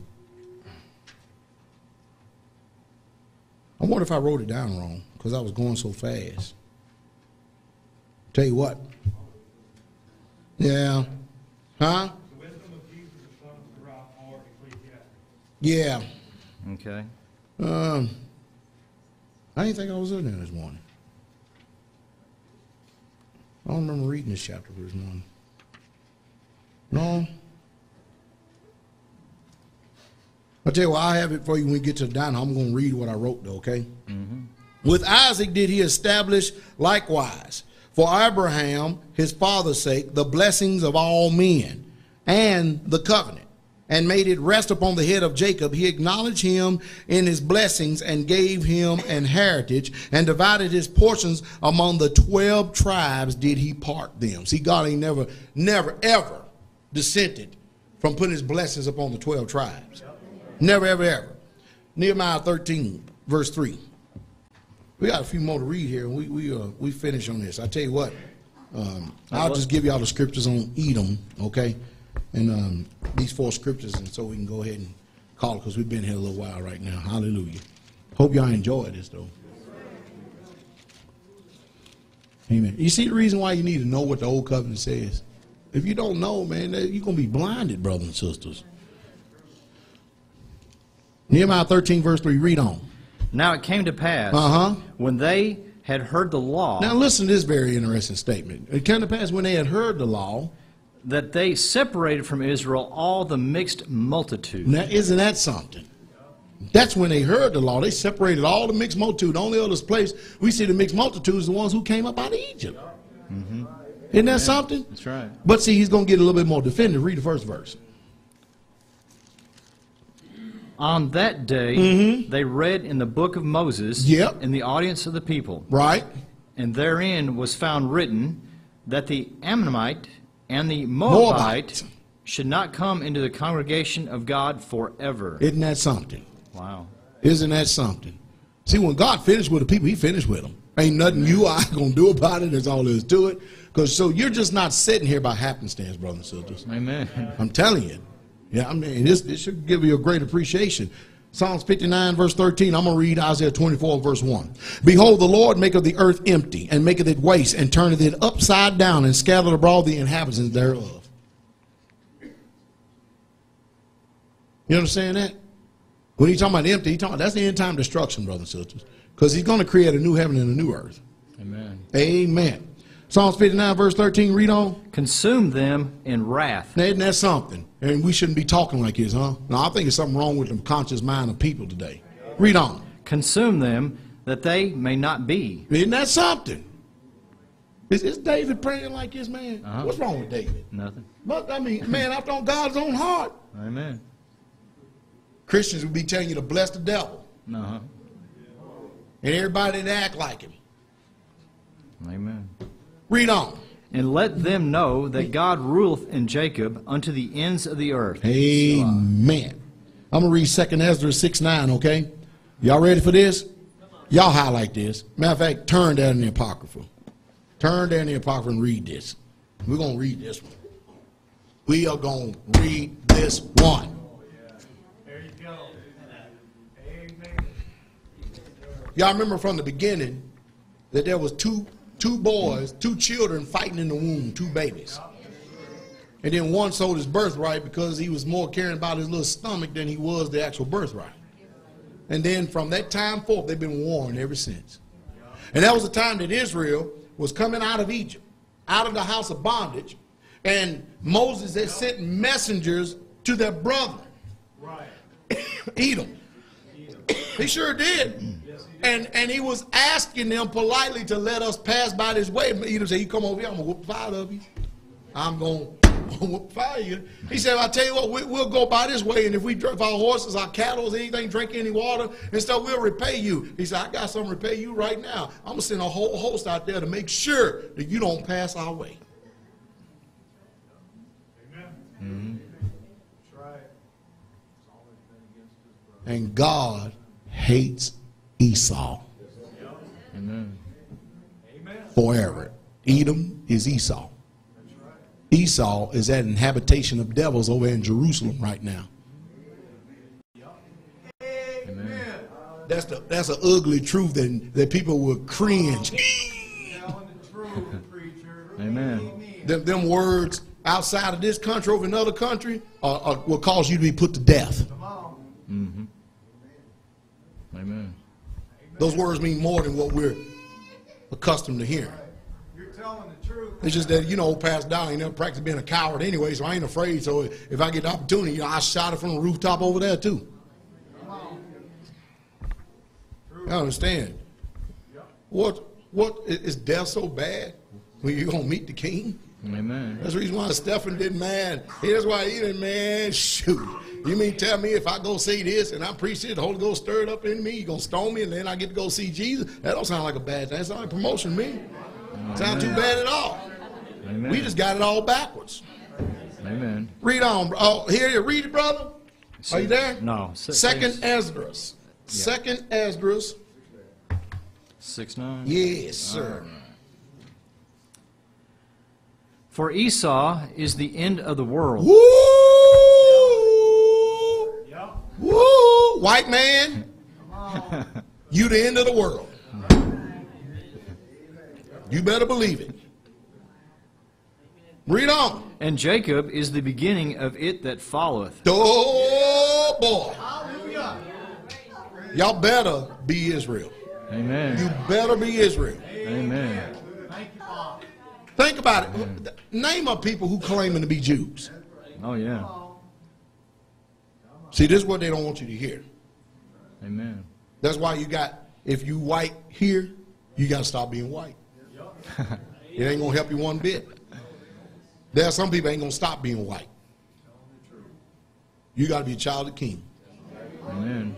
I wonder if I wrote it down wrong because I was going so fast. Tell you what. Yeah. Huh? The wisdom of Jesus, the son of the rock, or Ecclesiastes. Yeah. Okay. Um, I didn't think I was in there this morning. I don't remember reading this chapter this morning. No. I'll tell you what, I'll have it for you when we get to the diner. I'm going to read what I wrote, though, okay? Mm-hmm. With Isaac did he establish likewise, for Abraham, his father's sake, the blessings of all men, and the covenant, and made it rest upon the head of Jacob. He acknowledged him in his blessings and gave him an heritage, and divided his portions among the twelve tribes did he part them. See, God ain't never, never, ever dissented from putting his blessings upon the twelve tribes. Never, ever, ever. Nehemiah thirteen, verse three. We got a few more to read here, and we we uh, we finish on this. I tell you what, um, I'll just give you all the scriptures on Edom, okay, and um, these four scriptures, and so we can go ahead and call it because we've been here a little while right now. Hallelujah. Hope y'all enjoy this though. Amen. You see the reason why you need to know what the old covenant says. If you don't know, man, you're gonna be blinded, brothers and sisters. Nehemiah thirteen, verse three. Read on. Now it came to pass, Uh-huh. when they had heard the law, Now listen to this very interesting statement. It came to pass when they had heard the law. that they separated from Israel all the mixed multitude. Now isn't that something? That's when they heard the law. They separated all the mixed multitude. The only other place we see the mixed multitude is the ones who came up out of Egypt. Mm-hmm. Isn't that something? That's right. But see, he's going to get a little bit more definitive. Read the first verse. On that day, Mm-hmm. they read in the book of Moses Yep. in the audience of the people, Right? and therein was found written that the Ammonite and the Moabite, Moabite. should not come into the congregation of God forever. Isn't that something? Wow. Isn't that something? See, when God finished with the people, he finished with them. Ain't nothing you or I going to do about it. That's all there is to it. Because so you're just not sitting here by happenstance, brothers and sisters. Amen. I'm telling you. Yeah, I mean, this, this should give you a great appreciation. Psalms fifty-nine, verse thirteen. I'm going to read Isaiah twenty-four, verse one. Behold, the Lord maketh the earth empty, and maketh it waste, and turneth it upside down, and scattereth abroad the inhabitants thereof. You understand that? When he's talking about empty, he's talking, that's the end time destruction, brothers and sisters. Because he's going to create a new heaven and a new earth. Amen. Amen. Psalms fifty-nine, verse thirteen, read on. Consume them in wrath. Now, isn't that something? And we shouldn't be talking like this, huh? Now, I think there's something wrong with the conscious mind of people today. Read on. Consume them that they may not be. Isn't that something? Is, is David praying like this, man? Uh-huh. What's wrong with David? Nothing. But, I mean, man, after on God's own heart. Amen. Christians would be telling you to bless the devil. Uh-huh. And everybody that act like him. Amen. Read on. And let them know that God ruleth in Jacob unto the ends of the earth. Amen. I'm going to read Second Ezra six nine, okay? Y'all ready for this? Y'all highlight this. Matter of fact, turn down in the Apocrypha. Turn down in the Apocrypha and read this. We're going to read this one. We are going to read this one. There you go. Amen. Y'all remember from the beginning that there was two two boys, two children fighting in the womb, two babies. And then one sold his birthright because he was more caring about his little stomach than he was the actual birthright. And then from that time forth, they've been warned ever since. And that was the time that Israel was coming out of Egypt, out of the house of bondage. And Moses had sent messengers to their brother, Right. Edom. He sure did. And and he was asking them politely to let us pass by this way. Edom said, you come over here, I'm going to whoop five of you. I'm going to whoop five of you. He said, I'll tell you what, we, we'll go by this way, and if we if our horses, our cattle, anything, drink any water and stuff, we'll repay you. He said, I got something to repay you right now. I'm going to send a whole host out there to make sure that you don't pass our way. Amen. That's right. And God hates Esau Amen. Amen. forever. Edom is Esau. Esau is that inhabitation of devils over in Jerusalem right now. Amen. That's the that's an ugly truth that, that people will cringe. Telling the truth, preacher. Amen. them, them words outside of this country over another country uh, uh, will cause you to be put to death. Come on. Mm-hmm. Amen. Those words mean more than what we're accustomed to hearing. You're telling the truth. It's just that, you know, Pastor Dow ain't never practiced being a coward anyway, so I ain't afraid. So if I get the opportunity, you know, I shot it from the rooftop over there too. Come on. I understand. What what is death so bad when you're gonna meet the king? Amen. That's the reason why Stephen did, man. Here's why he did, man. Shoot. You mean tell me if I go see this and I preach it, the Holy Ghost stirred up in me, you gonna stone me and then I get to go see Jesus? That don't sound like a bad thing. That sounds like promotion to me. Sound too bad at all. Amen. We just got it all backwards. Amen. Read on. bro. Oh, here you read it, brother. Are you there? No. Six, Second Esdras. Second Esdras. Six nine. Yes, sir. For Esau is the end of the world. Woo! Yep. Woo! White man, you the end of the world. You better believe it. Read on. And Jacob is the beginning of it that followeth. Oh, boy. Hallelujah. Y'all better be Israel. Amen. You better be Israel. Amen. Think about it. Name of people who claiming to be Jews. Oh, yeah. See, this is what they don't want you to hear. Amen. That's why you got, if you white here, you got to stop being white. It ain't going to help you one bit. There are some people ain't going to stop being white. You got to be a child of the king. Amen.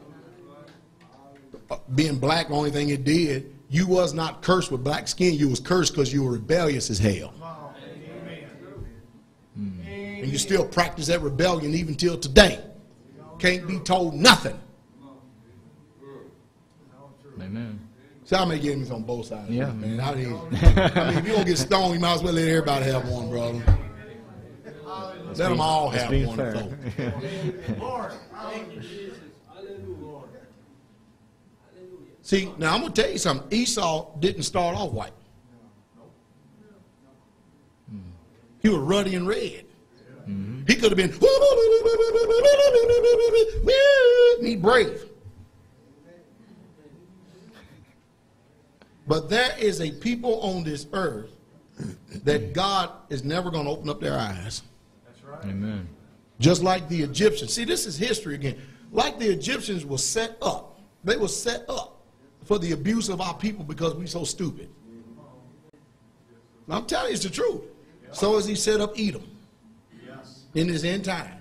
Uh, being black, the only thing it did, you was not cursed with black skin. You was cursed because you were rebellious as hell. Mm. And you still practice that rebellion even till today. Can't be told nothing. Amen. See, I make enemies on both sides. Yeah. Man. I mean, I mean, if you don't get stoned, you might as well let everybody have one, brother. Let them all have being one. fair. See, now I'm going to tell you something. Esau didn't start off white. He was ruddy and red. Mm-hmm. He could have been, he brave. But there is a people on this earth that God is never going to open up their eyes. That's right. Amen. Just like the Egyptians. See, this is history again. Like the Egyptians were set up. They were set up for the abuse of our people because we're so stupid. I'm telling you, it's the truth. So as he set up Edom in his end time.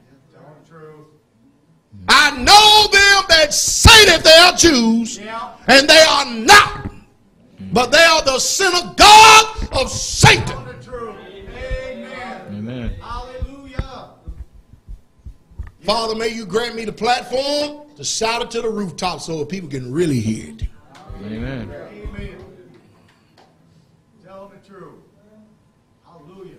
I know them that say that they are Jews, and they are not. But they are the synagogue of Satan. Amen. Hallelujah. Father, may you grant me the platform to shout it to the rooftop so that people can really hear it. Amen. Amen. Tell them the truth. Hallelujah.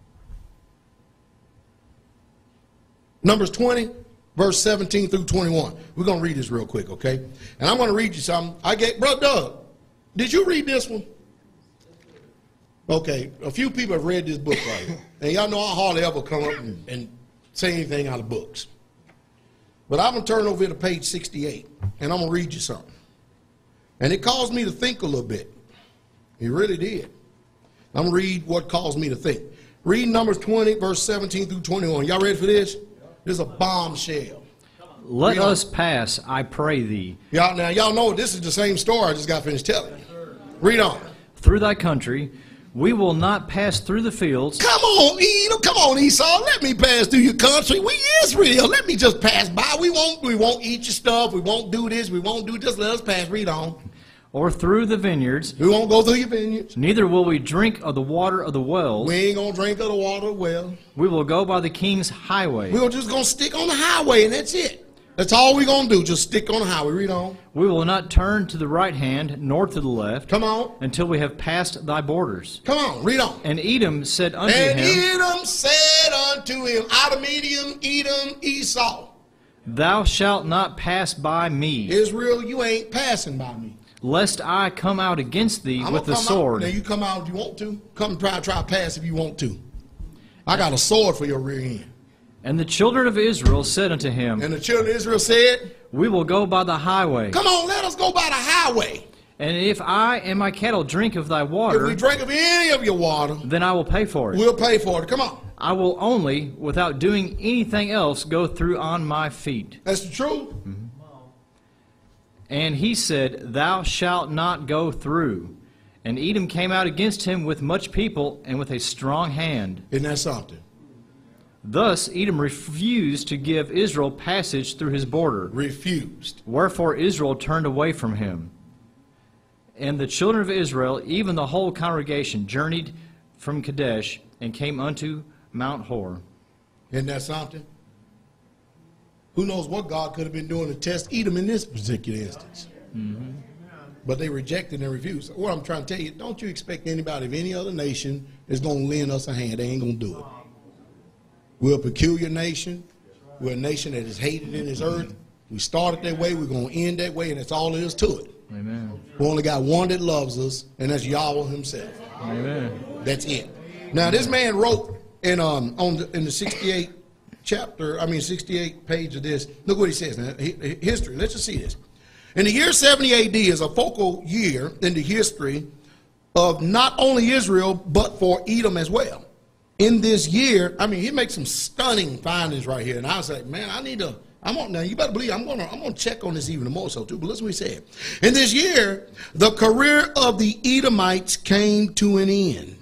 Numbers twenty, verse seventeen through twenty-one. We're going to read this real quick, okay? And I'm going to read you something. I get, Brother Doug, did you read this one? Okay, a few people have read this book right here. And y'all know I hardly ever come up and, and say anything out of books. But I'm going to turn over to page sixty-eight, and I'm going to read you something. And it caused me to think a little bit. It really did. I'm going to read what caused me to think. Read Numbers twenty, verse seventeen through twenty-one. Y'all ready for this? This is a bombshell. Let Read on. us pass, I pray thee, Y'all, now, y'all know this is the same story I just got finished telling you. Read on. through thy country. We will not pass through the fields. Come on, Edom. Come on, Esau. Let me pass through your country. We Israel. Let me just pass by. We won't. We won't eat your stuff. We won't do this. We won't do. Just let us pass. Read on. Or through the vineyards. We won't go through your vineyards. Neither will we drink of the water of the wells. We ain't gonna drink of the water well. We will go by the king's highway. We're just gonna stick on the highway, and that's it. That's all we're gonna do. Just stick on the highway. Read on. We will not turn to the right hand nor to the left. Come on. Until we have passed thy borders. Come on. Read on. And Edom said unto And him, Edom said unto him, out of Medium, Edom, Esau, Thou shalt not pass by me, Israel, you ain't passing by me. lest I come out against thee I'm with the gonna come sword. Out. Now you come out if you want to. Come try try pass if you want to. I got a sword for your rear end. And the children of Israel said unto him, And the children of Israel said, We will go by the highway. come on, let us go by the highway. And if I and my cattle drink of thy If water, we drink of any of your water, then I will pay for it. we'll pay for it. Come on. I will only, without doing anything else, go through on my feet. That's the truth. And he said, Thou shalt not go through. And Edom came out against him with much people and with a strong hand. Isn't that something? Thus Edom refused to give Israel passage through his border. Refused. Wherefore Israel turned away from him. And the children of Israel, even the whole congregation, journeyed from Kadesh and came unto Mount Hor. Isn't that something? Who knows what God could have been doing to test Edom in this particular instance. Mm-hmm. But they rejected and refused. What I'm trying to tell you, don't you expect anybody of any other nation is going to lend us a hand. They ain't going to do it. We're a peculiar nation. We're a nation that is hated in this earth. We started that way. We're going to end that way, and that's all there is to it. Amen. We only got one that loves us, and that's Yahweh himself. Amen. That's it. Now, this man wrote in um on the, in the sixty-eight chapter, I mean sixty-eight page of this. Look what he says. Now, history. Let's just see this. And the year seventy A D is a focal year in the history of not only Israel, but for Edom as well. In this year, I mean, he makes some stunning findings right here. And I was like, man, I need to, I'm on, now you better believe I'm going to, I'm going to check on this even more so too. But listen what he said. In this year, the career of the Edomites came to an end.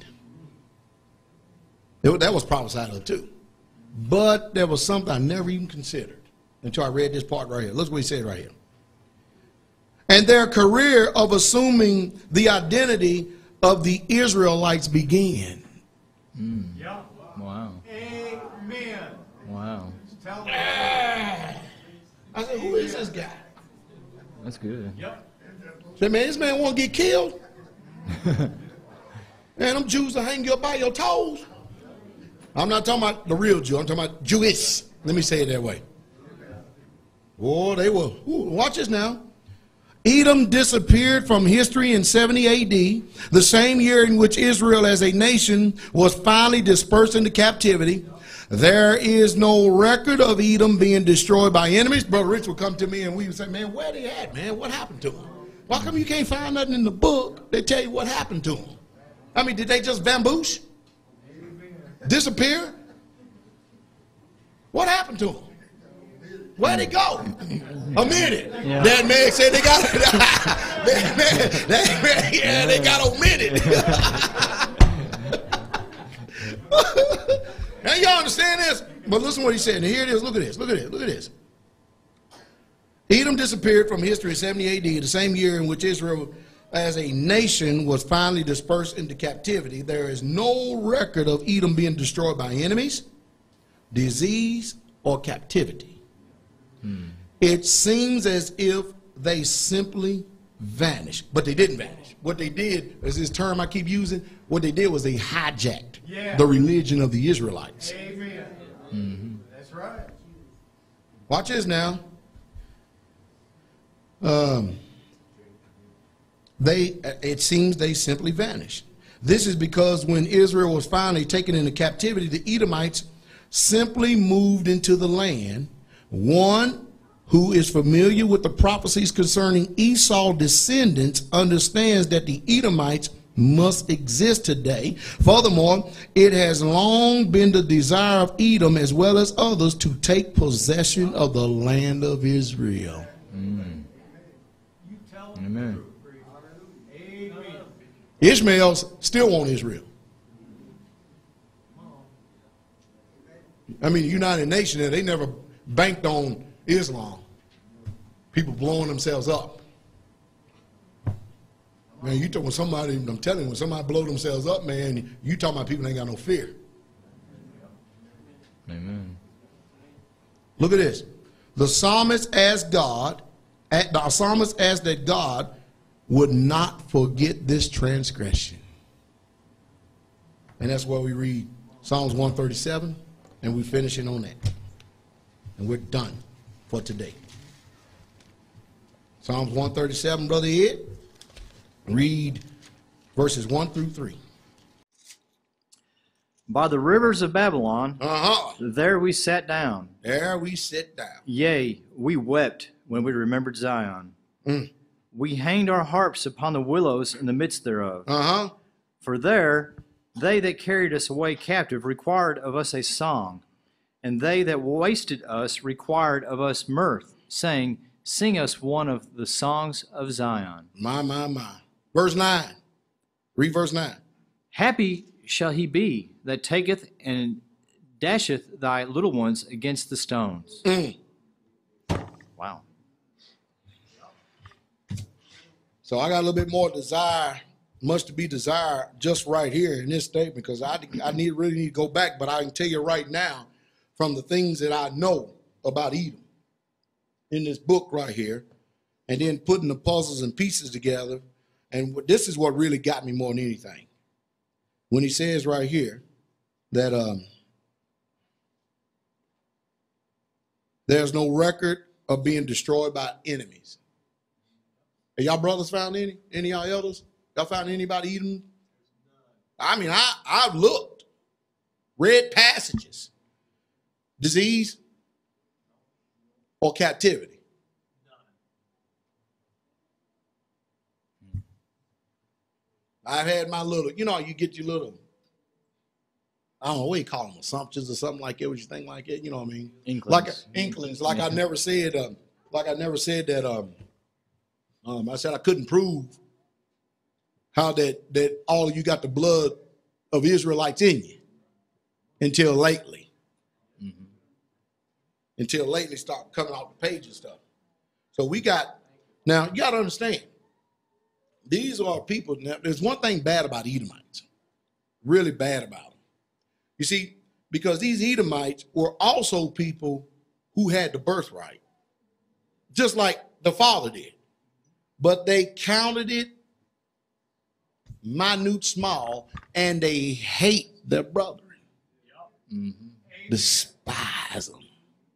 It, that was prophesied of too. But there was something I never even considered until I read this part right here. Look what he said right here. And their career of assuming the identity of the Israelites began. Mm. Yeah. Wow. Amen. Wow. Tell me. I said, who is this guy? That's good. Yep. I said, man, this man want to get killed? Man, them Jews will hang you up by your toes. I'm not talking about the real Jew. I'm talking about Jewish. Let me say it that way. Oh, they were. Ooh, watch this now. Edom disappeared from history in seventy A D, the same year in which Israel as a nation was finally dispersed into captivity. There is no record of Edom being destroyed by enemies. Brother Rich would come to me and we would say, man, where they at, man? What happened to them? Why come you can't find nothing in the book that tell you what happened to them? I mean, did they just bamboosh? Disappear? What happened to them? Where'd they go? A minute. Yeah. That man said they got that man, that man, yeah, they got a minute. Now y'all understand this? But listen what he said. Now here it is. Look at this. Look at this. Look at this. Edom disappeared from history in seventy A D, the same year in which Israel as a nation was finally dispersed into captivity. There is no record of Edom being destroyed by enemies, disease, or captivity. Hmm. It seems as if they simply vanished, but they didn't vanish. What they did, is this term I keep using, what they did was they hijacked Yeah. the religion of the Israelites. Amen. Mm-hmm. That's right. Watch this now. Um, they, it seems they simply vanished. This is because when Israel was finally taken into captivity, the Edomites simply moved into the land. One who is familiar with the prophecies concerning Esau's descendants understands that the Edomites must exist today. Furthermore, it has long been the desire of Edom as well as others to take possession of the land of Israel. Mm. You tell Amen. Amen. Ishmael's still want Israel. I mean, the United Nations, they never banked on Islam. People blowing themselves up. Man, you talking somebody, I'm telling you, when somebody blow themselves up, man, you talking about people that ain't got no fear. Amen. Look at this. The psalmist asked God, the psalmist asked that God would not forget this transgression. And that's where we read Psalms one thirty-seven, and we're finishing on that. And we're done for today. Psalms one thirty-seven, Brother Ed. Read verses one through three. By the rivers of Babylon, Uh-huh. there we sat down. There we sit down. Yea, we wept when we remembered Zion. Mm. We hanged our harps upon the willows in the midst thereof. Uh-huh. For there they that carried us away captive required of us a song, and they that wasted us required of us mirth, saying, Sing us one of the songs of Zion. My, my, my. Verse nine. Read verse nine. Happy shall he be that taketh and dasheth thy little ones against the stones. Mm. Wow. So I got a little bit more desire, much to be desired, just right here in this statement, because I, I need really need to go back, but I can tell you right now, from the things that I know about Edom in this book right here, and then putting the puzzles and pieces together, and what, this is what really got me more than anything. When he says right here that um, there's no record of being destroyed by enemies. Have y'all brothers found any? Any of y'all elders? Y'all found anybody eating? I mean, I, I've looked, read passages. Disease or captivity. I've had my little, you know, you get your little, I don't know what you call them, assumptions or something like that, what you think like it, you know what I mean? Inklings. Like inklings, like I never said, um, like I never said that, um, um, I said I couldn't prove how that, that all of you got the blood of Israelites in you until lately. Mm-hmm. Until lately start coming off the page and stuff. So we got, now you got to understand, these are people, now there's one thing bad about Edomites, really bad about them. You see, because these Edomites were also people who had the birthright, just like the father did. But they counted it minute, small, and they hate their brethren. Mm-hmm. Despise them.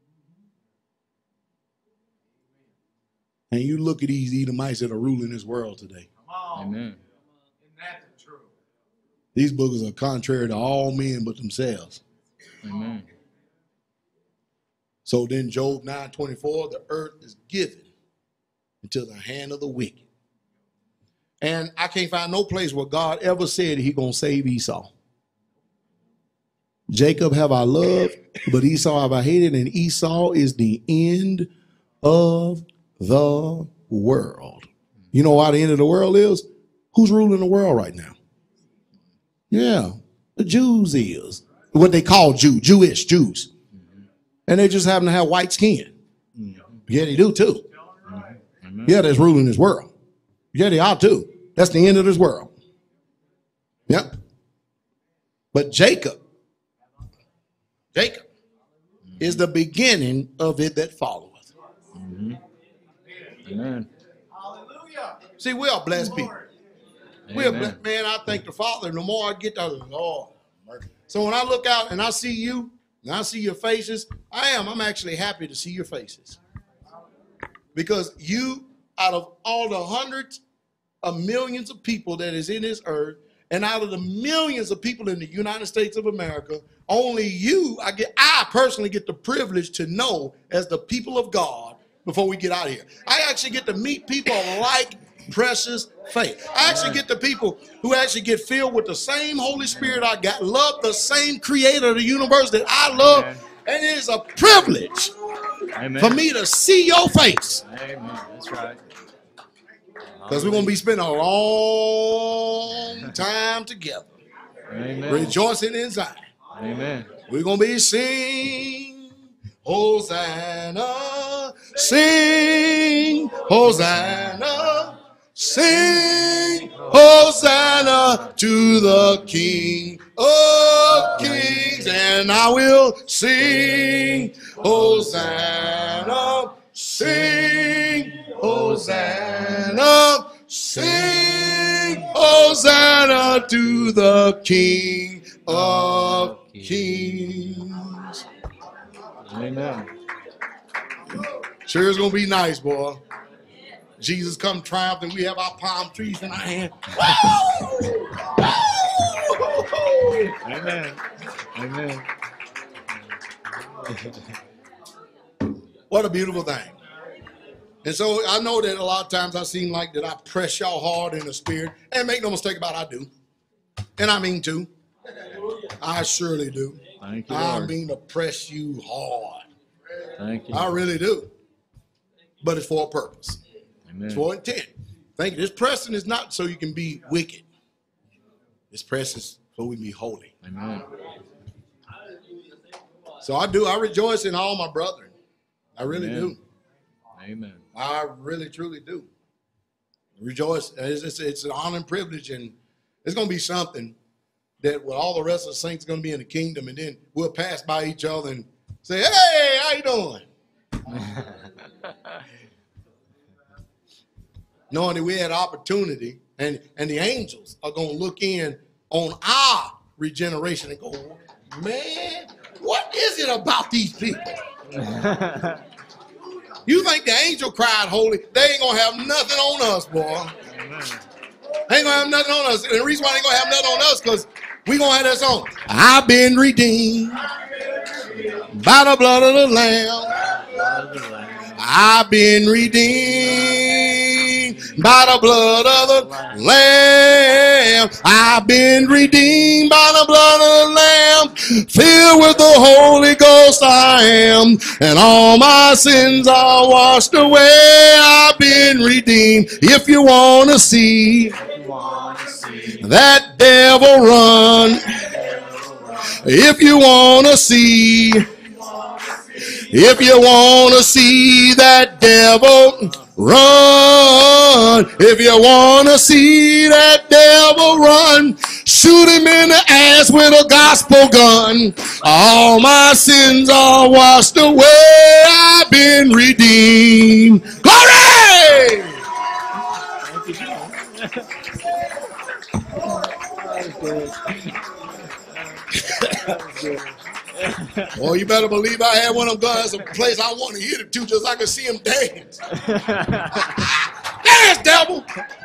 And you look at these Edomites that are ruling this world today. Amen. That's true. These boogers are contrary to all men but themselves. Amen. So then Job nine twenty-four, the earth is given into the hand of the wicked. And I can't find no place where God ever said he gonna save Esau. Jacob have I loved, but Esau have I hated, and Esau is the end of the world. You know why the end of the world is? Who's ruling the world right now? Yeah, the Jews is. What they call Jew, Jewish Jews. And they just happen to have white skin. Yeah, they do too. Yeah, that's ruling this world. Yeah, they are too. That's the end of this world. Yep. But Jacob, Jacob is the beginning of it that followeth. Mm-hmm. Amen. Hallelujah. See, we are blessed people. We are blessed, man. I thank the Father. The more I get to the Lord. So when I look out and I see you, and I see your faces, I am. I'm actually happy to see your faces. Because you, out of all the hundreds of millions of people that is in this earth, and out of the millions of people in the United States of America, only you, I get, I personally get the privilege to know as the people of God before we get out of here. I actually get to meet people like precious faith. I actually get the people who actually get filled with the same Holy Spirit I got, love the same creator of the universe that I love. Amen. And it is a privilege Amen. For me to see your face. Amen. That's right. Because we're going to be spending a long time together. Amen. Rejoicing in Zion. Amen. We're going to be sing, Hosanna, sing, Hosanna, sing, Hosanna to the King of Kings. And I will sing, Hosanna, sing, Hosanna, sing, Hosanna to the King of Kings. Amen. Sure is going to be nice, boy. Jesus come triumphant. We have our palm trees in our hand. Amen. Amen. What a beautiful thing. And so I know that a lot of times I seem like that I press y'all hard in the spirit. And make no mistake about it, I do. And I mean to. I surely do. Thank you, I Lord. mean to press you hard. Thank you. I really do. But it's for a purpose. Amen. It's for intent. Thank you. This pressing is not so you can be wicked. This press is so we can be holy. Amen. So I do. I rejoice in all my brethren. I really Amen. do. Amen. I really, truly do. Rejoice. It's, it's, it's an honor and privilege, and it's going to be something that with all the rest of the saints going to be in the kingdom, and then we'll pass by each other and say, hey, how you doing? Knowing that we had opportunity, and, and the angels are going to look in on our regeneration and go, man, what is it about these people? You think the angel cried holy? They ain't going to have nothing on us, boy. Amen. They ain't going to have nothing on us. And the reason why they ain't going to have nothing on us because we going to have that song. I've been redeemed by the blood of the Lamb. I've been redeemed by the blood of the Lamb. I've been redeemed by the blood of the Lamb. Filled with the Holy Ghost I am, and all my sins are washed away. I've been redeemed. If you want to see that devil run, if you want to see, if you want to see that devil run, if you want to see that devil run, shoot him in the ass with a gospel gun. All my sins are washed away. I've been redeemed. Glory! Oh, you better believe I had one of them guns. That's a place I want to hit it to, just so I can see him dance. Dance, devil!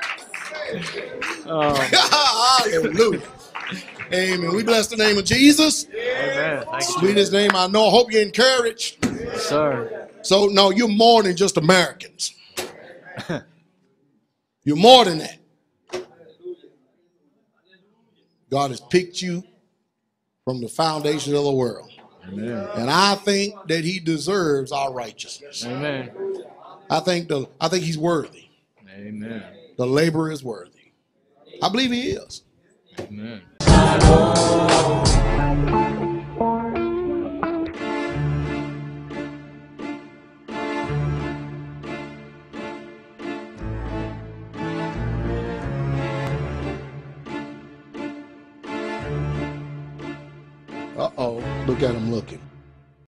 Oh. Hallelujah. Amen. We bless the name of Jesus. Amen. Thank you, Sweetest name I know. I hope you're encouraged. Yes, sir. So, no, you're more than just Americans. You're more than that. God has picked you from the foundation of the world. Amen. And I think that he deserves our righteousness. Amen. I think the I think he's worthy. Amen. The laborer is worthy. I believe he is. Amen. Uh-oh. Look at him looking.